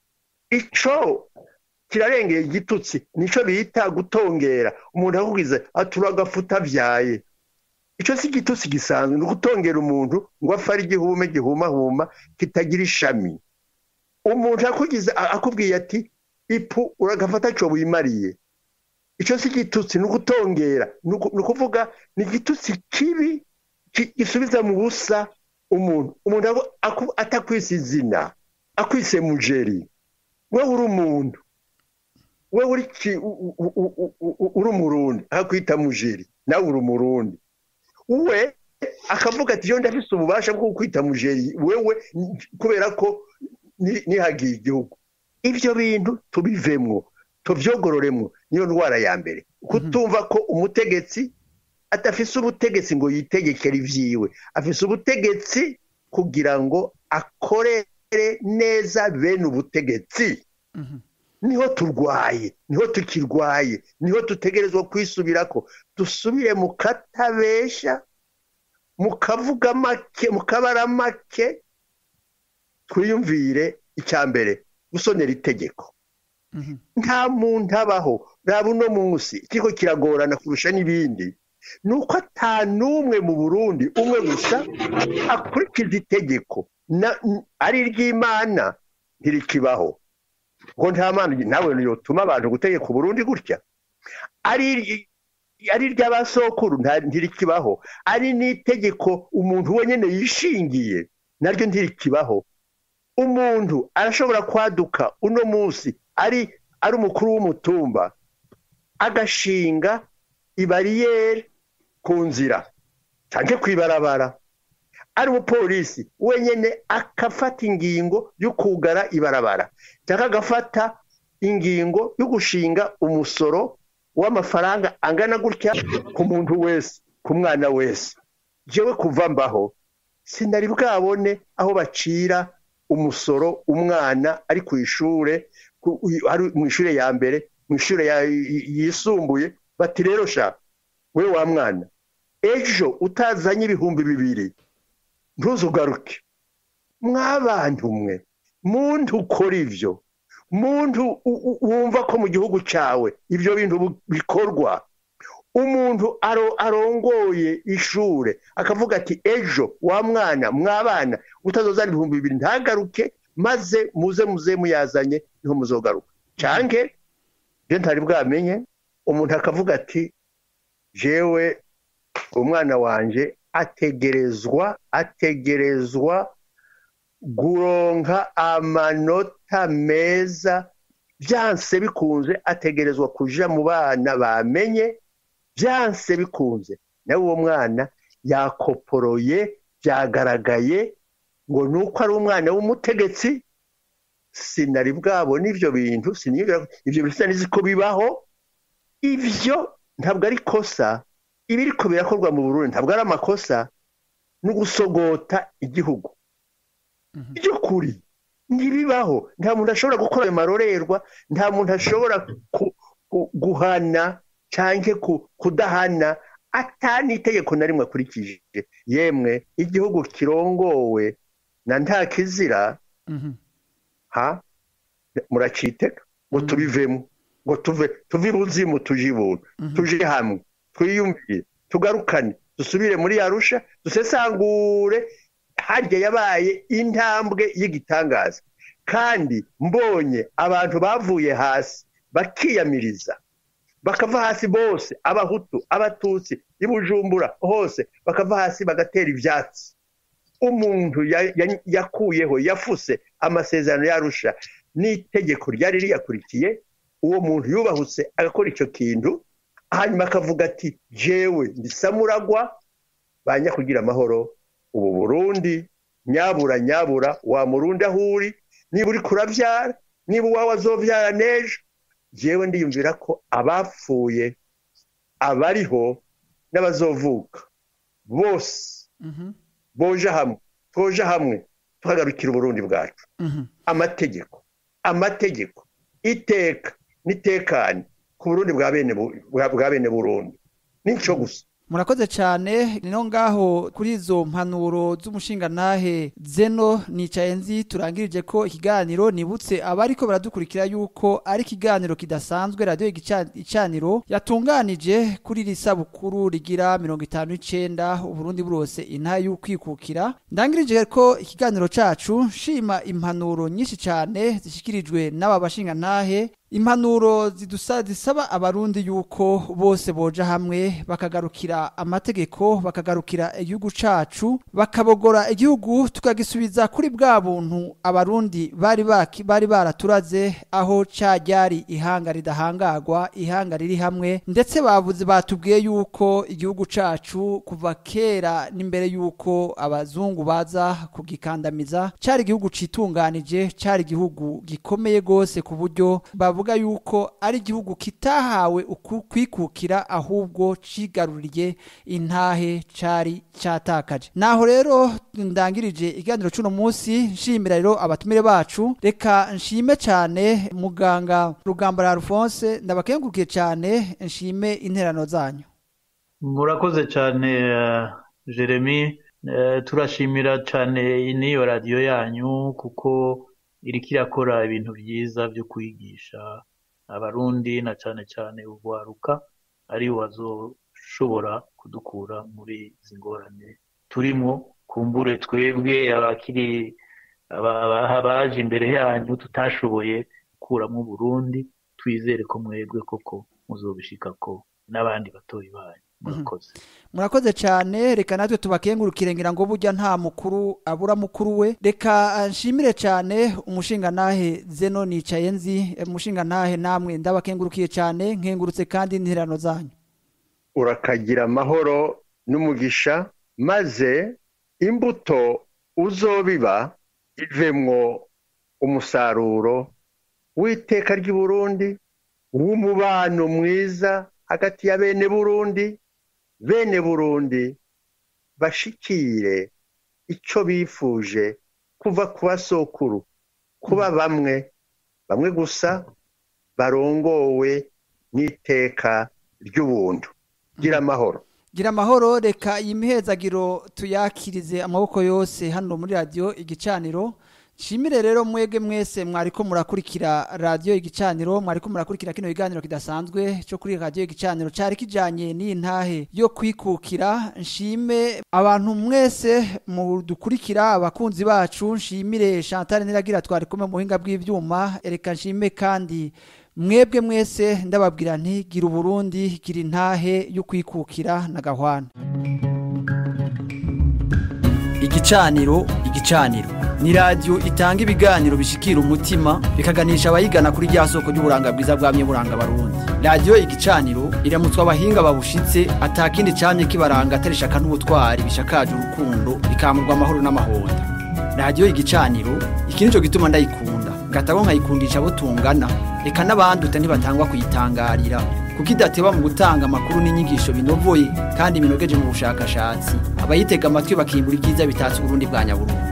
Ico kirarengeye igitutsi, nico bita gutongera. Umuntu akubwiza aturagafuta vyaye, ico si igitutsi gisanzwe, no gutongera umuntu ngo afari igihume gihuma huma kitagira ishami. Umuntu akugiza akubwiye ati ipu uragafata cyo wimariye, ico si igitutsi, no gutongera, no kuvuga ni igitutsi kibi gisubiza mu busa umuntu. Umuntu atakwise izina, akwise mujeri, wewe uri umuntu, wewe uri uri umurundi, akwita mujeri, nawe uri umurundi. Uwe akavuga ati yo ndafise ububasha bwo kwita mujeri wewe kubera ko nihagiye igihugu. Ivyo bintu tubivemwo, tuvyogororemwo. Niyo ndwara ya mbere, kutumva ko umutegetsi atafise ubutegetsi ngo yitegekere ivyiwe, afise ubutegetsi kugira ngo akorere neza bene ubutegetsi. mm -hmm. Niho turwaye, niho tukirwaye, niho tutegerezwa kwisubirako, dusubire mu katabesha, mu kavuga make, mu kabara make, twiyumvire icya mbere gusonera itegeko nta muntu abaho raba uno munsi ikiko kiragorana kurusha n'ibindi nuko ata n'umwe mu Burundi umwe gusa akurikiza itegeko ari iry'Imana ntirikibaho ngo nta mana nawe yotuma abantu gutegeka Burundi gutya ari ari ry'abasokuru ntirikibaho ari n'itegeko umuntu wenyene yishingiye naryo ntirikibaho umuntu arashobora kwaduka uno munsi ari ari umukuru w'umutumba agashinga ibariyeri ku nzira cyangwa kwibarabara ari umupolisi wenyene akafata ingingo yo kugara ibarabara cyangwa agafata ingingo yo gushinga umusoro w'amafaranga angana gutya ku muntu wese ku mwana wese jewe kuva mbaho sinari bwabone aho bacira umusoro umwana ari ku ishure ari mu ishure ya mbere mu ishure yisumbuye bati rero sha we wa mwana ejo utazanye ibihumbi bibiri ntuzugaruke mwabantu mwe muntu ukora ivyo muntu wumva ko mu gihugu cawe ivyo bintu bikorwa umuntu aro arongoye ishure akavuga ati ejo wa mwana mwabana utazozana ibihumbi bibiri ntagaruke maze muze muze muyazanye niho muzogaruka canke je ntari bwamenye umuntu akavuga ati jewe umwana wanje ategerezwa ategerezwa guronka amanota meza byanse bikunze ategerezwa kuja mu bana bamenye byanse bikunze nawe uwo mwana yakoporoye byagaragaye ngo nuko ari umwana w'umutegetsi sinari bwabona ivyo bintu sinibira ivyo bisa niziko bibaho ivyo ntabwo ari kosa ibiriko birakorwa mu Burundi ntabwo ari amakosa no gusogota igihugu ibyo kuri ntibibaho nta muntu ashobora gukora ayo marorerwa nta muntu ashobora guhana canke kudahana atani itegeko na rimwe akurikije yemwe igihugu kirongowe na nta kizira ha muraciteka ngo tubivemo ngo tuve tuve buzimu tujibuntu tuje hamwe twiyumviye tugarukane dusubire muri Arusha dusesangure harya yabaye intambwe y'igitangaza kandi mbonye abantu bavuye hasi bakiyamiriza bakava hasi bose abahutu abatutsi ibujumbura hose bakava hasi bagatera ivyatsi umuntu yakuyeho yafuse amasezerano yarusha n'itegeko ryari riyakurikiye uwo muntu yubahutse agakora ico kintu hanyuma akavuga ati jewe ndisamuragwa banya kugira amahoro ubu Burundi nyabura nyabura wa Murundi ahuri niba uri kuravyara niba wawe azovyara nejo jewe ndiyumvira ko abapfuye abariho n'abazovuka bose boja hamwe toja hamwe tuhagarukira Burundi bwacu amategeko amategeko iteka nitekanye ku Burundi bwa bene bwa bene Burundi nico gusa murakoze cyane nino ngaho kuri izo mpanuro z'umushingantahe Zeno nicaye nzi turangirije ko ikiganiro nibutse abariko baradukurikira yuko ari ikiganiro kidasanzwe radio igicaniro yatunganije kuri risabukuru rigira mirongo itanu n'icenda Uburundi burose inta y'ukwikukira ndangirije ko ikiganiro cacu shima impanuro nyinshi cyane zishikirijwe n'aba bashingantahe impanuro zidusa zisaba abarundi yuko bose boja hamwe bakagarukira amategeko bakagarukira igihugu cacu bakabogora igihugu tukagisubiza kuri bwa buntu abarundi bari baki bari baraturaze aho cyajyari ihanga ridahangagwa ihanga riri hamwe ndetse bavuze batubwiye yuko igihugu cacu kuva kera n'imbere yuko abazungu baza kugikandamiza cyari igihugu citunganije cyari igihugu gikomeye gose ku buryo bavuga yuko ari igihugu kitahawe ukwikukira ahubwo cigaruriye intahe cari cyatakaje naho rero ndangirije iganiro cuno munsi nshimira rero abatumire bacu reka nshime cyane muganga Rugambara Alphonse ndabakengurukiye cyane nshime interano zanyu murakoze cyane uh, Jeremy turashimira cyane n'iyo radiyo yanyu kuko iriko irakora ibintu byiza byo kwigisha abarundi na cyane cyane urwaruka ari wazoshobora kudukura muri izi ngorane turimo. Kumbure twebwe abakiri abaje imbere yanyu tutashoboye gukuramo Burundi, twizere ko mwebwe koko muzobishika ko n'abandi batoyi banyu. Murakoze. Murakoze cyane, reka natwe tubakengurukire ngira ngo burya nta mukuru abura mukuru we. Reka nshimire cyane umushinga nahe Zeno nicaye nzi, umushinga nahe namwe ndabakengurukiye cyane, nkengurutse kandi n'interano zanyu. Urakagira amahoro n'umugisha, maze imbuto uzobiba ivemwo umusaruro w'iteka ry'i Burundi, w'umubano mwiza hagati ya bene Burundi, bene Burundi bashikire ico bifuje kuva ku basokuru, kuba bamwe bamwe gusa barongowe n'iteka ry'ubuntu. Gira amahoro. Gira amahoro, reka imihezagiro tuyakirize amaboko yose hano muri radio Igicaniro. Shimire rero mwege mwese mwariko murakurikira radio Igicaniro, mwariko murakurikira kino biganiro kidasanzwe cyo kuri radio Igicaniro cyari kijanye n'intahe yo kwikukira. Nshime abantu mwese mu dukurikira, abakunzi bacu, nshimire Chantal Niragira twari kumwe mu buhinga bw'ivyuma. Ereka nshime kandi mwebwe mwese ndababwira nti gira Burundi, gira intahe yo kwikukira na gahwana. Igicaniro, Igicaniro ni radio itanga ibiganiro bishikira umutima bikaganisha abayigana kuri rya soko ry'uburanga bwiza bwamye buranga Barundi. Radio Igicaniro iramutswa abahinga babushitse atakindi camye kibaranga atarishaka n'ubutwari bishakaje urukundo bikamurwa amahoro n'amahonda. Radio Igicaniro ikintu cyo gituma ndayikunda gatabo nkayikundisha abo tungana, reka n'abandi utani batangwa kuyitangarira kuko idateba mu gutanga amakuru n'inyigisho binovoye kandi binogeje mu bushakashatsi, abayitega amatwi bakimbura ibyiza bitatse Burundi bwa Nyaburundu.